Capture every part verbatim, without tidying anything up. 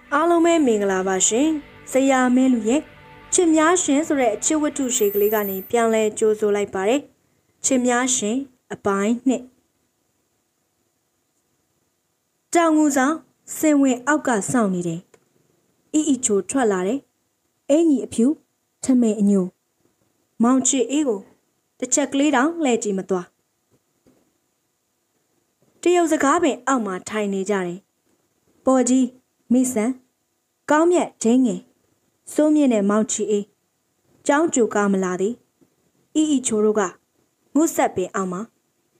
အားလုံးပဲမင်္ဂလာပါရှင်။ဇယာမဲလူရဲ့ချစ်များရှင်ဆိုတဲ့ချစ်ဝတ္ထုရှည်ကလေးကနေပြန်လဲကြိုးဆိုလိုက်ပါတယ်။ချစ်များရှင်အပိုင်းနှစ်တောင်ငူဆောင်စင်ဝင်အောက်ကစောင့်နေတယ်။အီအီချိုထွက်လာတယ်။အင်ကြီးအဖြူထမဲအညိုမောင်ချစ်အေးကိုတစ်ချက်ကလေးတောင်လှည့်ကြည့်မသွား။တရုတ်စကားပင်အောက်မှာထိုင်နေကြတယ်။ပေါ်ကြီးမိဆန်ကောင်းမြတ်ဂျင်းငယ်စိုးမြင့်နဲ့မောင်ချီအေးကျောင်းကျူကားမလာသည်အီအီချိုတို့ကငုတ်ဆက်ပင်အောင်မှာ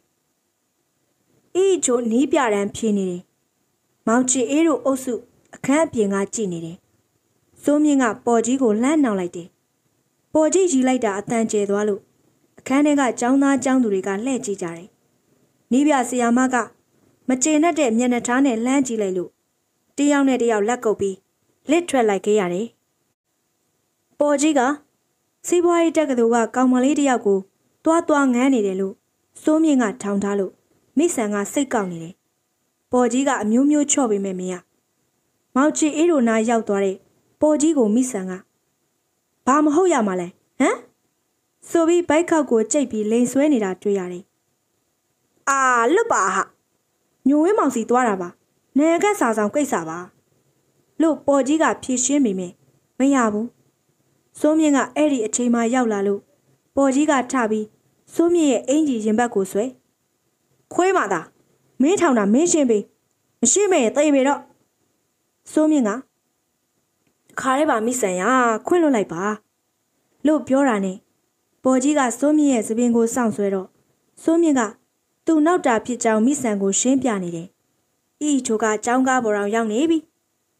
အီအီချိုနီးပြတန်းဖြေနေတယ်မောင်ချီအေးတို့အုပ်စုအခန်းအပြင်ကကြည့်နေတယ်စိုးမြင့်ကပေါ်ကြီးကိုလှမ်းနှောင်လိုက်တယ်ပေါ်ကြီးရီလိုက်တာအတန်ကျဲသွားလို့အခန်းထဲကကျောင်းသားကျောင်းသူတွေကလှည့်ကြည့်ကြတယ်နီးပြဆရာမကမကျေနပ်တဲ့မျက်နှာထားနဲ့လှမ်းကြည့်လိုက်လို့တယောက်နဲ့တယောက်လက်ကုပ်ပြီးလစ်ထွက်လိုက်ခဲ့ရတယ်။ပေါ်ကြီးကစီးပွားရေးတက္ကသိုလ်ကကောင်မလေးတယောက်ကိုတွားတွားငန်းနေတယ်လို့စိုးမြင့်ကထောင်ထားလို့မိဆန်ကစိတ်ကောက်နေတယ်။ပေါ်ကြီးကအမျိုးမျိုးချော့ပေးမယ်မရ။မောင်ချီအေးတို့နားရောက်သွားတဲ့ပေါ်ကြီးကိုမိဆန်ကဘာမဟုတ်ရမှာလဲဟမ်ဆိုပြီးဘိုက်ခောက်ကိုကြိတ်ပြီးလိန်ဆွဲနေတာတွေ့ရတယ်။အာလွတ်ပါဟာညိုဝင်းမောင်စီသွားတာပါ။နေကက်စာဆောင်ကိစ္စပါလို့ပေါ်ကြီးကဖြေရှင်းမိမယ်မရဘူးစိုးမြင့်ကအဲ့ဒီအချိန်မှရောက်လာလို့ပေါ်ကြီးကထပြီးစိုးမြင့်ရဲ့အင်ကြီးရင်ဘတ်ကိုဆွဲခွေးမသားမင်းထောင်တာမင်းရှင်းပေးမရှိမရင်သိပြီတော့စိုးမြင့်ကခါရဲပါမိဆန်ရခွင့်လွတ်လိုက်ပါလို့ပြောတာနဲ့ပေါ်ကြီးကစိုးမြင့်ရဲ့သပင်ကိုစောင့်ဆွဲတော့စိုးမြင့်ကသူ့နောက်တာဖြစ်ကြောင်မိဆန်ကိုရှင်းပြနေတယ်အီချိုကចောင်းကားပေါ်အောင်ရောက်နေပြီ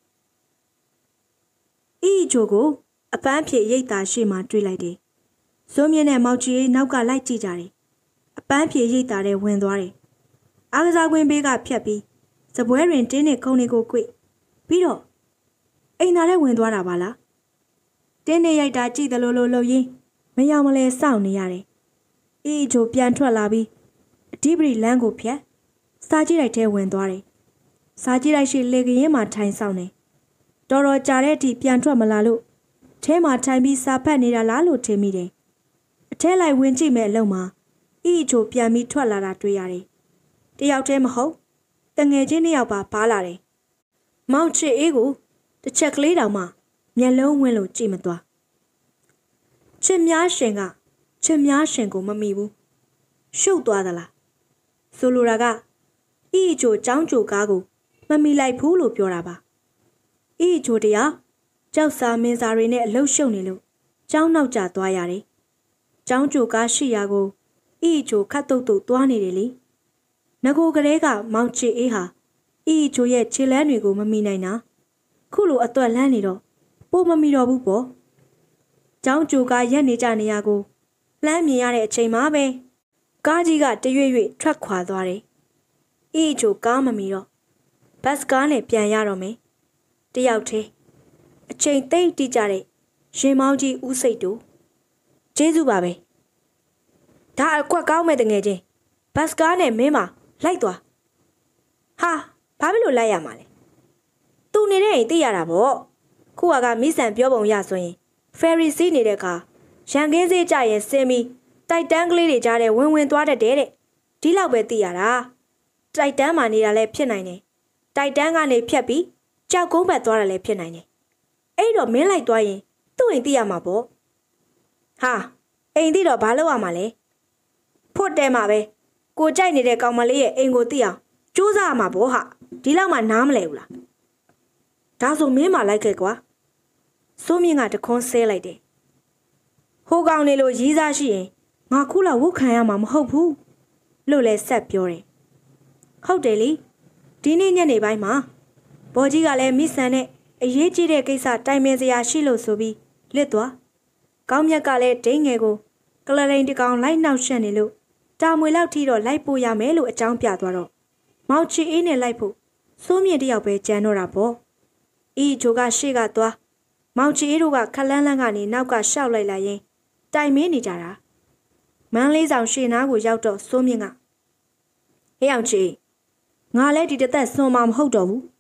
အီချိုကိုအပန်းဖြေရိတ်တာရှေ့မှာတွေ့လိုက်တယ်ဇိုးမြင့်နဲ့မောင်ချီအေးနောက်ကလိုက်ကြည့်ကြတယ်အပန်းဖြေရိတ်တာတဲ့ဝင်သွားတယ်အားကစားကွင်းဘေးကဖြတ်ပြီးစပွဲတွင်တင်းနဲ့ခုံတွေကိုကွေ့ပြီးတော့အိမ်သာထဲဝင်သွားတာပါလားတင်းနဲ့ရိုက်တာကြည့်တယ်လို့လို့လှုပ်ရင်းမရောက်မလဲစောင့်နေရတယ်အီချိုပြန်ထွက်လာပြီးအဓိပတိလမ်းကိုဖြတ်စားကြည့်လိုက်ထဲဝင်သွားတယ်စားကြည့်လိုက်ရှိလေကရင်မှာထိုင်ဆောင်နေတော်တော်ကြာတဲ့အထိပြန်ထွက်မလာလို့ထဲမှာထိုင်ပြီးစာဖတ်နေတာလားလို့ထင်မိတယ်အထဲလိုက်ဝင်ကြည့်မဲ့အလုံးမှာအီချိုပြန်ပြီးထွက်လာတာတွေ့ရတယ်တယောက်တည်းမဟုတ်တငယ်ချင်းနှစ်ယောက်ပါပါလာတယ်မောင်ချစ်အေးကိုတစ်ချက်ကလေးတောင်မှမျက်လုံးဝင်းလို့ကြည့်မသွားချစ်များရှင်ကချစ်များရှင်ကိုမမိဘူးရှုပ်သွားသလားဆိုလိုတာကအီချိုចောင်းကျိုကားကိုမမီလိုက်ဘူးလို့ပြောတာပါအီချိုတရားကြောက်စာမင်းစာတွေနဲ့အလုတ်ရှုပ်နေလို့ကျောင်းနောက်ကျသွားရတယ်ကျောင်းကျိုကားရှိရာကိုအီချိုခတ်တုတ်တုတ်သွားနေတယ်လေငကိုကလေးကမောင်ချီအေးဟာအီချိုရဲ့ခြေလမ်းတွေကိုမမီနိုင်တာခုလိုအသွက်လန်းနေတော့ပိုမမီတော့ဘူးပေါ့ကျောင်းကျိုကားရက်နေကြနေရကိုလှမ်းမြင်ရတဲ့အချိန်မှာပဲကားကြီးကတရွေ့ရွေ့ထွက်ခွာသွားတယ်အီချိုကားမမီတော့ဘတ်ကားနဲ့ပြန်ရတော့မယ်တယောက်သေးအချိန်သိမ့်တိကြတဲ့ရင်မောင်းကြီးဦးစိတ်တို့ကျေးဇူးပါပဲဒါအကွက်ကောင်းမဲ့တငယ်ချင်းဘတ်ကားနဲ့မင်းမလိုက်သွားဟာဘာဖြစ်လို့လိုက်ရမှာလဲသူနေတဲ့အိမ်သိရတာပေါ့ခုကမိဆန်ပြောပုံရဆိုရင်ဖယ်ရီစီးနေတဲ့အခါရန်ကင်းစေးကြရင်ဆင်းပြီးတိုက်တန်းကလေးတွေကြားထဲဝင်ဝင်သွားတတ်တယ်တဲ့ဒီလောက်ပဲသိရတာတိုက်တန်းမှာနေတာလည်းဖြစ်နိုင်တယ်တိုက်တန်းကနေဖြတ်ပြီးကြောက်ကုန်းဘက်သွားတာလည်းဖြစ်နိုင်တယ်အဲ့တော့မင်းလိုက်သွားရင်သူ့အိမ်သိရမှာပေါ့ဟာအိမ်သိတော့ဘာလုပ်ရမှာလဲဖို့တဲမှာပဲကိုကြိုက်နေတဲ့ကောင်မလေးရဲ့အိမ်ကိုသိအောင်စူးစမ်းရမှာပေါ့ဟာဒီလောက်မှနားမလဲဘူးလားဒါဆိုမင်းမလိုက်ခဲ့ကွာစိုးမြင့်ကတခွန်းဆဲလိုက်တယ်ဟိုကောင်နေလို့ရီးစားရှိရင်ငါခုလောက်ဝုတ်ခံရမှာမဟုတ်ဘူးလို့လည်းဆက်ပြောတယ်ဟုတ်တယ်လေဒီနေ့ညနေပိုင်းမှာဘော်ကြီးကလည်းမိဆန်နဲ့အရေးကြီးတဲ့ကိစ္စတိုင်ပင်စရာရှိလို့ဆိုပြီးလစ်သွားကောင်းမြတ်ကလည်းဒိန်းငယ်ကိုကလရိန်တကောင်လိုက်နှောက်ရှက်နေလို့တာမွေလောက်ထိတော့လိုက်ပို့ရမယ်လို့အကြောင်းပြသွားတော့မောင်ချီအေးနဲ့လိုက်ဖို့စိုးမြင့်တယောက်ပဲကြံတော့တာပေါ့အီချိုကရှေ့ကသွားမောင်ချီအေးတို့ကခလန်းလန်းကနေနောက်ကရှောက်လိုက်လာရင်တိုင်မင်းနေကြတာမန်းလေးဆောင်ရှေ့နားကိုရောက်တော့စိုးမြင့်ကဟေးအောင်ချီငါလည်းဒီတသက်စွန်မှာမဟုတ်တော့ဘူး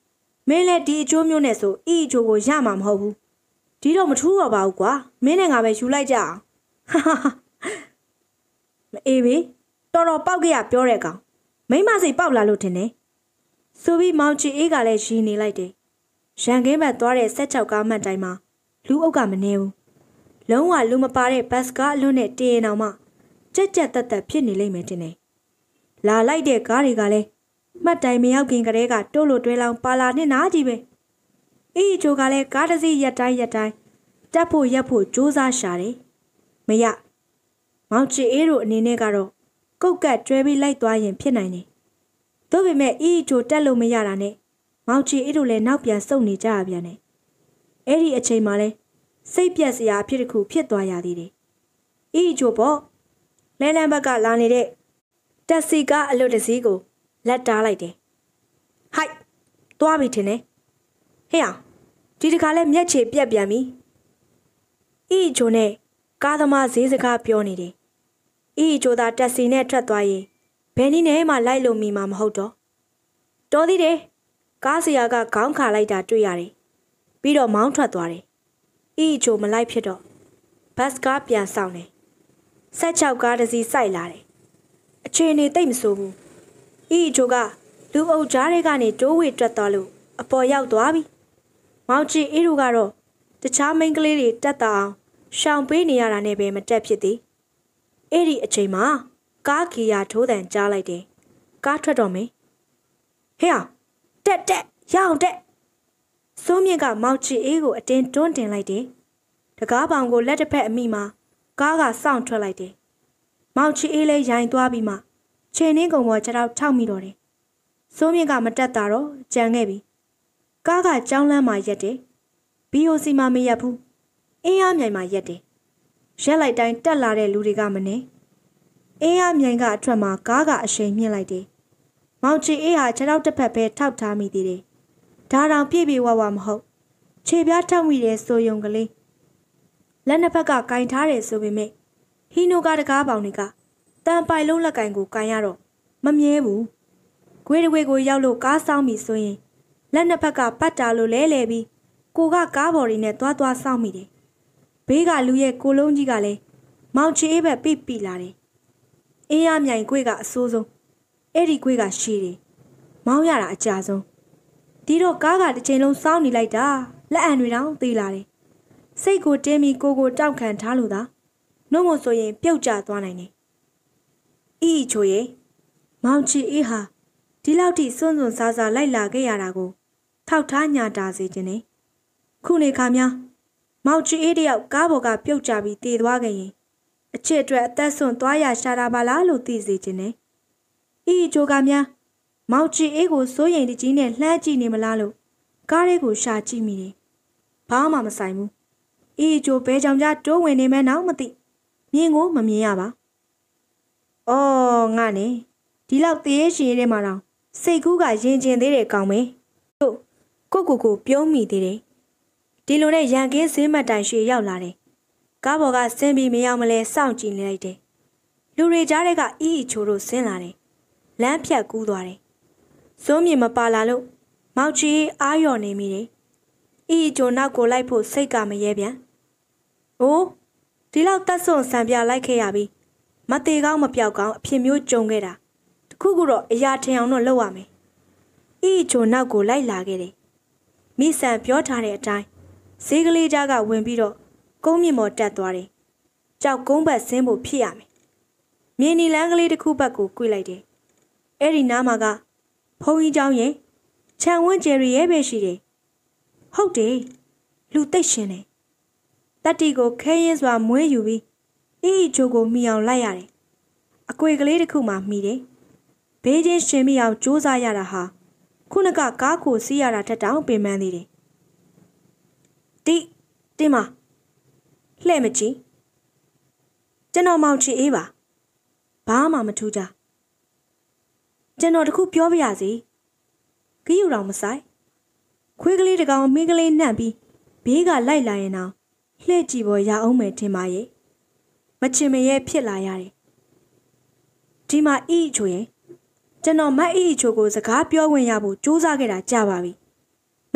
မင်းလည်းဒီအကျိုးမျိုးနဲ့ဆိုအီအချိုကိုရမှာမဟုတ်ဘူးဒီတော့မထူးတော့ပါဘူးကွာမင်းနဲ့ငါပဲယူလိုက်ကြအောင်ဟာဟာမအေးဘေးတော်တော်ပေါက်ကြရပြောတဲ့ကောင်မိမစိတ်ပေါက်လာလို့ထင်တယ်ဆိုပြီးမောင်ချီအေးကလည်းရီနေလိုက်တယ်ရန်ကင်းဘက်သွားတဲ့ဆက်ချောက်ကားမှတ်တိုင်းမှာလူအုပ်ကမနေဘူးလုံးဝလူမပါတဲ့ဘတ်စကားအလွတ်နဲ့တည်ရင်အောင်မှကြက်ကြက်တက်တက်ဖြစ်နေလိမ့်မယ်တင်တယ်လာလိုက်တဲ့ကားတွေကလည်းမှတ်တိုင်မရောက်ခင်ကတည်းကတိုးလို့တွဲလောင်းပါလာနဲ့နားကြီးပဲအေးချိုကလည်းကားတစ်စီးရက်တိုင်းရက်တိုင်းတက်ဖို့ရက်ဖို့ကြိုးစားရှာတယ်မရမောင်ချီအေးတို့အနေနဲ့ကတော့ကုတ်ကတ်ကျွဲပြီးလိုက်သွားရင်ဖြစ်နိုင်တယ်သို့ပေမဲ့အေးချိုတက်လို့မရတာနဲ့မောင်ချီအေးတို့လည်းနောက်ပြန်ဆုတ်နေကြရပြန်တယ်အဲ့ဒီအချိန်မှာလဲစိတ်ပြက်စရာအဖြစ်တစ်ခုဖြစ်သွားရသေးတယ်အေးချိုပေါ့လဲလန်းဘက်ကလာနေတဲ့တက်စီကားအလွတ်တစည်းကိုလက်တားလိုက်တယ်ဟိုက်သွားပြီထင်တယ်ဟေ့အောင်ဒီတခါလဲမျက်ခြေပြက်ပြန်ပြီအေးချိုနဲ့ကားသမားဈေးစကားပြောနေတယ်အေးချိုသာတက်စီနဲ့ထွက်သွားရင်ဘယ်နည်းနဲ့မှလိုက်လို့မိမှာမဟုတ်တော့တော်သေးတယ်ကားဆရာကခေါင်းခါလိုက်တာတွေ့ရတယ်ပြီးတော့မောင်းထွက်သွားတယ်အေးချိုမလိုက်ဖြစ်တော့ဘတ်ကားပြန်ဆောင်တယ်ဆက်ချောက်ကားတစ်စီးစိုက်လာတယ်အခြေအနေတိတ်မဆိုးဘူးအေးချိုကလူအုပ်ကြားတွေကနေတိုးဝေတွက်သွားလို့အပေါ်ရောက်သွားပြီမောင်ချီအေးတို့ကတော့တခြားမိန်းကလေးတွေတက်တာအောင်ရှောင်ပေးနေရတာနဲ့ပဲမတက်ဖြစ်သေးအဲ့ဒီအချိန်မှာကားခီယာထိုးတန်ကြားလိုက်တယ်ကားထွက်တော့မယ်ဟေ့အောင်တက်တက်ရအောင်တက်စိုးမြင့်ကမောင်ချီအေးကိုအတင်းတွန်းတင်လိုက်တယ်တကားပေါင်ကိုလက်တစ်ဖက်အမိမှာကားကစောင့်ထွက်လိုက်တယ်မောင်ချီအေးလည်းရိုင်သွားပြီးမှခြေနှင်းကုံပေါ်ခြေထောက်ထောက်မိတော့တယ်စိုးမြင့်ကမတက်တာတော့ကြံခဲ့ပြီကားကကြောင်းလမ်းမှာရက်တယ်ဘီအိုစီမှာမရက်ဘူးအင်းအားမြိုင်မှာရက်တယ်ရက်လိုက်တိုင်းတက်လာတဲ့လူတွေကမနေအင်းအားမြိုင်ကအထွက်မှာကားကအရှိန်မြင့်လိုက်တယ်မောင်ချီအေးဟာခြေထောက်တစ်ဖက်ပဲထောက်ထားမိသေးတယ်ဒါတောင်ပြည့်ပြည့်ဝဝမဟုတ်ခြေပြားထောက်မိတဲ့ဆိုယုံကလေးလက်နှစ်ဖက်ကကင်ထားတယ်ဆိုပေမဲ့ဟီနိုကတကားပေါင်တွေကတန်ပိုင်လုံးလက်ကင်ကိုကင်ရတော့မမြဲဘူးခွေးတွေကိုရောက်လို့ကားဆောင်ပြီဆိုရင်လက်နှစ်ဖက်ကပတ်တာလို့လဲလဲပြီးကိုကကားပေါ်ရီနဲ့သွားသွားဆောင်မိတယ်ဘေးကလူရဲ့ကိုလုံးကြီးကလည်းမောင်ချီအေးဘက်ပြပြလာတယ်အင်းရမြိုင်ခွေးကအဆိုးဆုံးအဲ့ဒီခွေးကရှည်တယ်မောင်းရတာအကြဆုံးဒီတော့ကားကတစ်ချိန်လုံးစောင်းနေလိုက်တာလက်အံတွေတောင်သေးလာတယ်စိတ်ကိုတင်းပြီးကိုကိုတောက်ခံထားလို့သာနှုတ်မဆိုရင်ပြုတ်ကျသွားနိုင်တယ်အီချိုရဲ့မောင်ချီအေးဟာဒီလောက်ထိစွန့်စွန့်စားစားလိုက်လာခဲ့ရတာကိုထောက်ထားညာတာစေခြင်းနဲ့ခုနေခါများမောင်ချီအေးတယောက်ကားပေါ်ကပြုတ်ကျပြီးတည်သွားခဲ့ရင်အချစ်အတွက်အသက်ဆွန့်သွားရရှာတာပါလားလို့သိစေခြင်းနဲ့အီချိုကများမောင်ချီအေးကိုစိုးရိမ်တကြီးနဲ့လှမ်းကြည့်နေမလားလို့ကားလေးကိုရှာကြည့်မိတယ်ဘာမှမဆိုင်ဘူးအီချိုဘဲကြောင်ကြားတိုးဝင်နေမဲနောက်မသိမြင်ကိုမမြင်ရပါအော်ငါနဲ့ဒီလောက်သေးရှင်ရဲမှာတော့စိတ်ကူးကရင်ကျင်သေးတယ်ကောင်းမယ်တို့ကိုကိုကိုပြုံးမိသေးတယ်ဒီလိုနဲ့ရန်ကင်းဈေးမတ်တိုင်ရွှေရောက်လာတယ်ကားပေါ်ကဆင်းပြီးမရောက်မလဲစောင့်ကြည့်နေလိုက်တယ်လူတွေကြားထဲကအီအီချိုတို့ဆင်းလာတယ်လမ်းဖြတ်ကူးသွားတယ်စိုးမြင့်မပါလာလို့မောင်ချီအားလျော်နေမိတယ်အီအီချိုနောက်ကိုလိုက်ဖို့စိတ်ကမရဲပြန်အိုးဒီလောက်တက်ဆွန်ဆံပြလိုက်ခဲ့ရပြီမသေးကောင်းမပြောက်ကောင်းအဖြစ်မျိုးကြုံခဲ့တာတခုခုတော့အရာထင်အောင်တော့လုပ်ရမယ်အီအီချိုနောက်ကိုလိုက်လာခဲ့တယ်မိဆန်ပြောထားတဲ့အတိုင်းဈေးကလေးကြားကဝင်ပြီးတော့ကုန်းမြင့်ပေါ်တက်သွားတယ်ကြောက်ကုန်းဘက်ဆင်းဖို့ဖြစ်ရမယ်မြင်းနီလန်းကလေးတစ်ခုဘက်ကိုကွေ့လိုက်တယ်အဲ့ဒီနားမှာကဖုံကြီးเจ้าရင်ခြံဝန်းကျယ်ရီရဲ့ပဲရှိတယ်ဟုတ်တယ်လူသိပ်ရှင်တယ်တတိကိုခဲရင်စွာမွေးယူပြီးအီအီချိုကိုမိအောင်လိုက်ရတယ်အကွေကလေးတစ်ခုမှမိတယ်ဘေးချင်းရှင်မိအောင်ကြိုးစားရတာဟာခုနကကားကိုစီးရတာထက်တောင်ပင်ပန်းသေးတယ်တိတင်းမလှဲ့မကြည့်ကျွန်တော်မောင်ချီအေးပါဘာမှမထူးကြကျွန်တော်တခုပြောပြရစီခီးယူတော်မဆိုင်ခွေးကလေးတကောင်မိကလေးနှံ့ပြီးဘေးကလိုက်လာရင်တော့လှဲ့ကြည့်ပေါ်ရအောင်မယ်ထင်ပါရဲ့မချင်မရဲဖြစ်လာရတယ်ဒီမှာအီအချိုရင်ကျွန်တော်မတ်အီအချိုကိုစကားပြောဝင်ရဖို့ကြိုးစားခဲ့တာကြာပါပြီ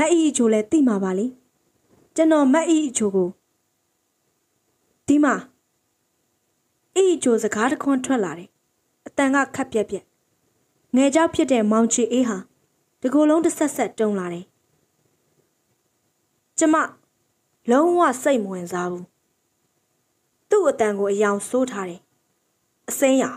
အီချိုလည်းသိမှာပါလေကျွန်တော်မတ်အီချိုကိုဒီမှာအီချိုစကားတခွန်းထွက်လာတယ်အတန်ကခက်ပြက်ပြက်ငယ်ကြောက်ဖြစ်တဲ့မောင်ချီအေးဟာဒီကိုယ်လုံးတစ်ဆက်ဆက်တုံလာတယ်ကျမလုံးဝစိတ်မဝင်စားဘူးသူ့အတန်ကိုအယောင်ဆိုးထားတယ်အစိမ်းရောင်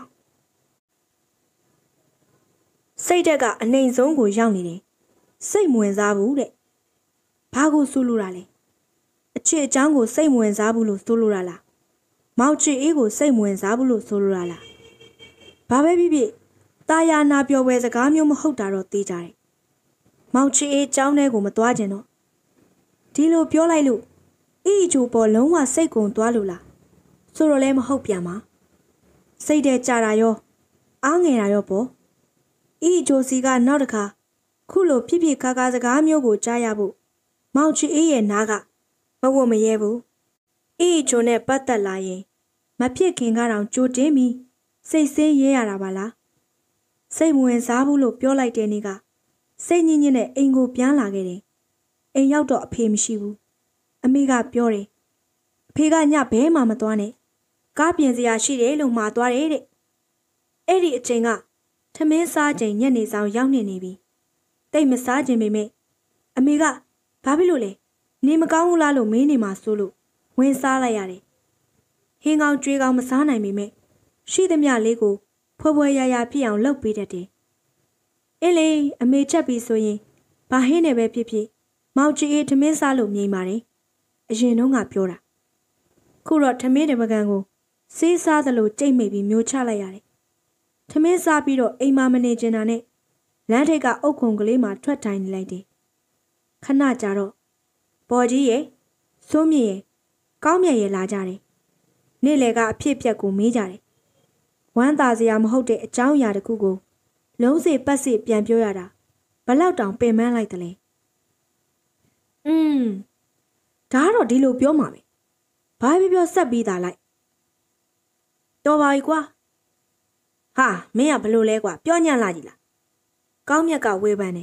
စိတ်တက်ကအနှိမ်ဆုံးကိုရောက်နေတယ်စိတ်မဝင်စားဘူးတဲ့ဘာကိုဆိုးလို့ရလဲအချစ်အချောင်းကိုစိတ်မဝင်စားဘူးလို့ဆိုလို့ရလားမောင်ချီအေးကိုစိတ်မဝင်စားဘူးလို့ဆိုလို့ရလားဘာပဲဖြစ်ဖြစ်တာယာနာပြောပွဲစကားမျိုးမဟုတ်တာတော့သိကြတယ်မောင်ချီအေးကျောင်းထဲကိုမသွားကျင်တော့ဒီလိုပြောလိုက်လို့အီချိုပေါ်လုံးဝစိတ်ကုန်သွားလို့လားဆိုတော့လည်းမဟုတ်ပြန်ပါစိတ်တဲ့ကြတာရောအားငယ်တာရောပေါ့အီချိုစီကနောက်တစ်ခါခုလိုပြစ်ပြစ်ခါခါစကားမျိုးကိုကြားရဖို့မောင်ချီအေးရဲ့နားကမဝတ်မရဲဘူးအီချိုနဲ့ပတ်သက်လာရင်မဖြစ်ခင်ကတော့ကြိုတင်းပြီးစိတ်ဆင်းရဲရတာပါလားစိတ်မဝင်စားဘူးလို့ပြောလိုက်တဲ့နေ့ကစိတ်ညစ်ညစ်နဲ့အိမ်ကိုပြန်လာခဲ့တယ်အိမ်ရောက်တော့အဖေမရှိဘူးအမေကပြောတယ်အဖေကညဘဲမှမသွားနဲ့ကားပြင်စရာရှိတယ်လို့မှာသွားတယ်တဲ့အဲ့ဒီအချိန်ကထမင်းစားချိန်ညနေဆောင်ရောက်နေနေပြီတိတ်မစားခြင်းပေမဲ့အမေကဘာဖြစ်လို့လဲနေမကောင်းဘူးလားလို့မေးနေမှဆိုလို့ဝင်စားလိုက်ရတယ်ဟင်းကောင်းကြွေးကောင်းမစားနိုင်ပေမဲ့ရှိသမျှလေးကိုဖွယ်ဖွယ်ရာရာဖြစ်အောင်လုပ်ပေးတတ်တယ်အေးလေအမေချက်ပြီးဆိုရင်ဘာဟင်းနဲ့ပဲဖြစ်ဖြစ်မောင်ချီအေးထမင်းစားလို့မြင်ပါတယ်အရင်တုန်းကပြောတာခုတော့ထမင်းတပကံကိုစေးစားသလိုကြိတ်မိပြီးမျိုးချလိုက်ရတယ်ထမင်းစားပြီးတော့အိမ်မမနေကျင်တာနဲ့လမ်းထိပ်ကအုတ်ခုံကလေးမှာထွက်ထိုင်နေလိုက်တယ်ခဏကြာတော့ပေါ်ကြီးရဲ့စိုးမြင့်ရဲ့ကောင်းမြတ်ရဲ့လာကြတယ်နေ့လေကအဖြစ်ပြက်ကိုမေးကြတယ်ဝမ်းသာစရာမဟုတ်တဲ့အကြောင်းအရာတခုကိုလုံးစေပတ်စေပြန်ပြောရတာဘလောက်တောင်ပင်ပန်းလိုက်တယ်လဲอืมဒါကတော့ဒီလိုပြောမှာပဲဘာပဲပြောဆက်ပြီးသားလိုက်တော်ပါ ਈ ကွာဟာမင်းကဘလို့လဲကွာပြောညံ့လာကြီးလားကောင်းမြတ်ကဝေဖန်တယ်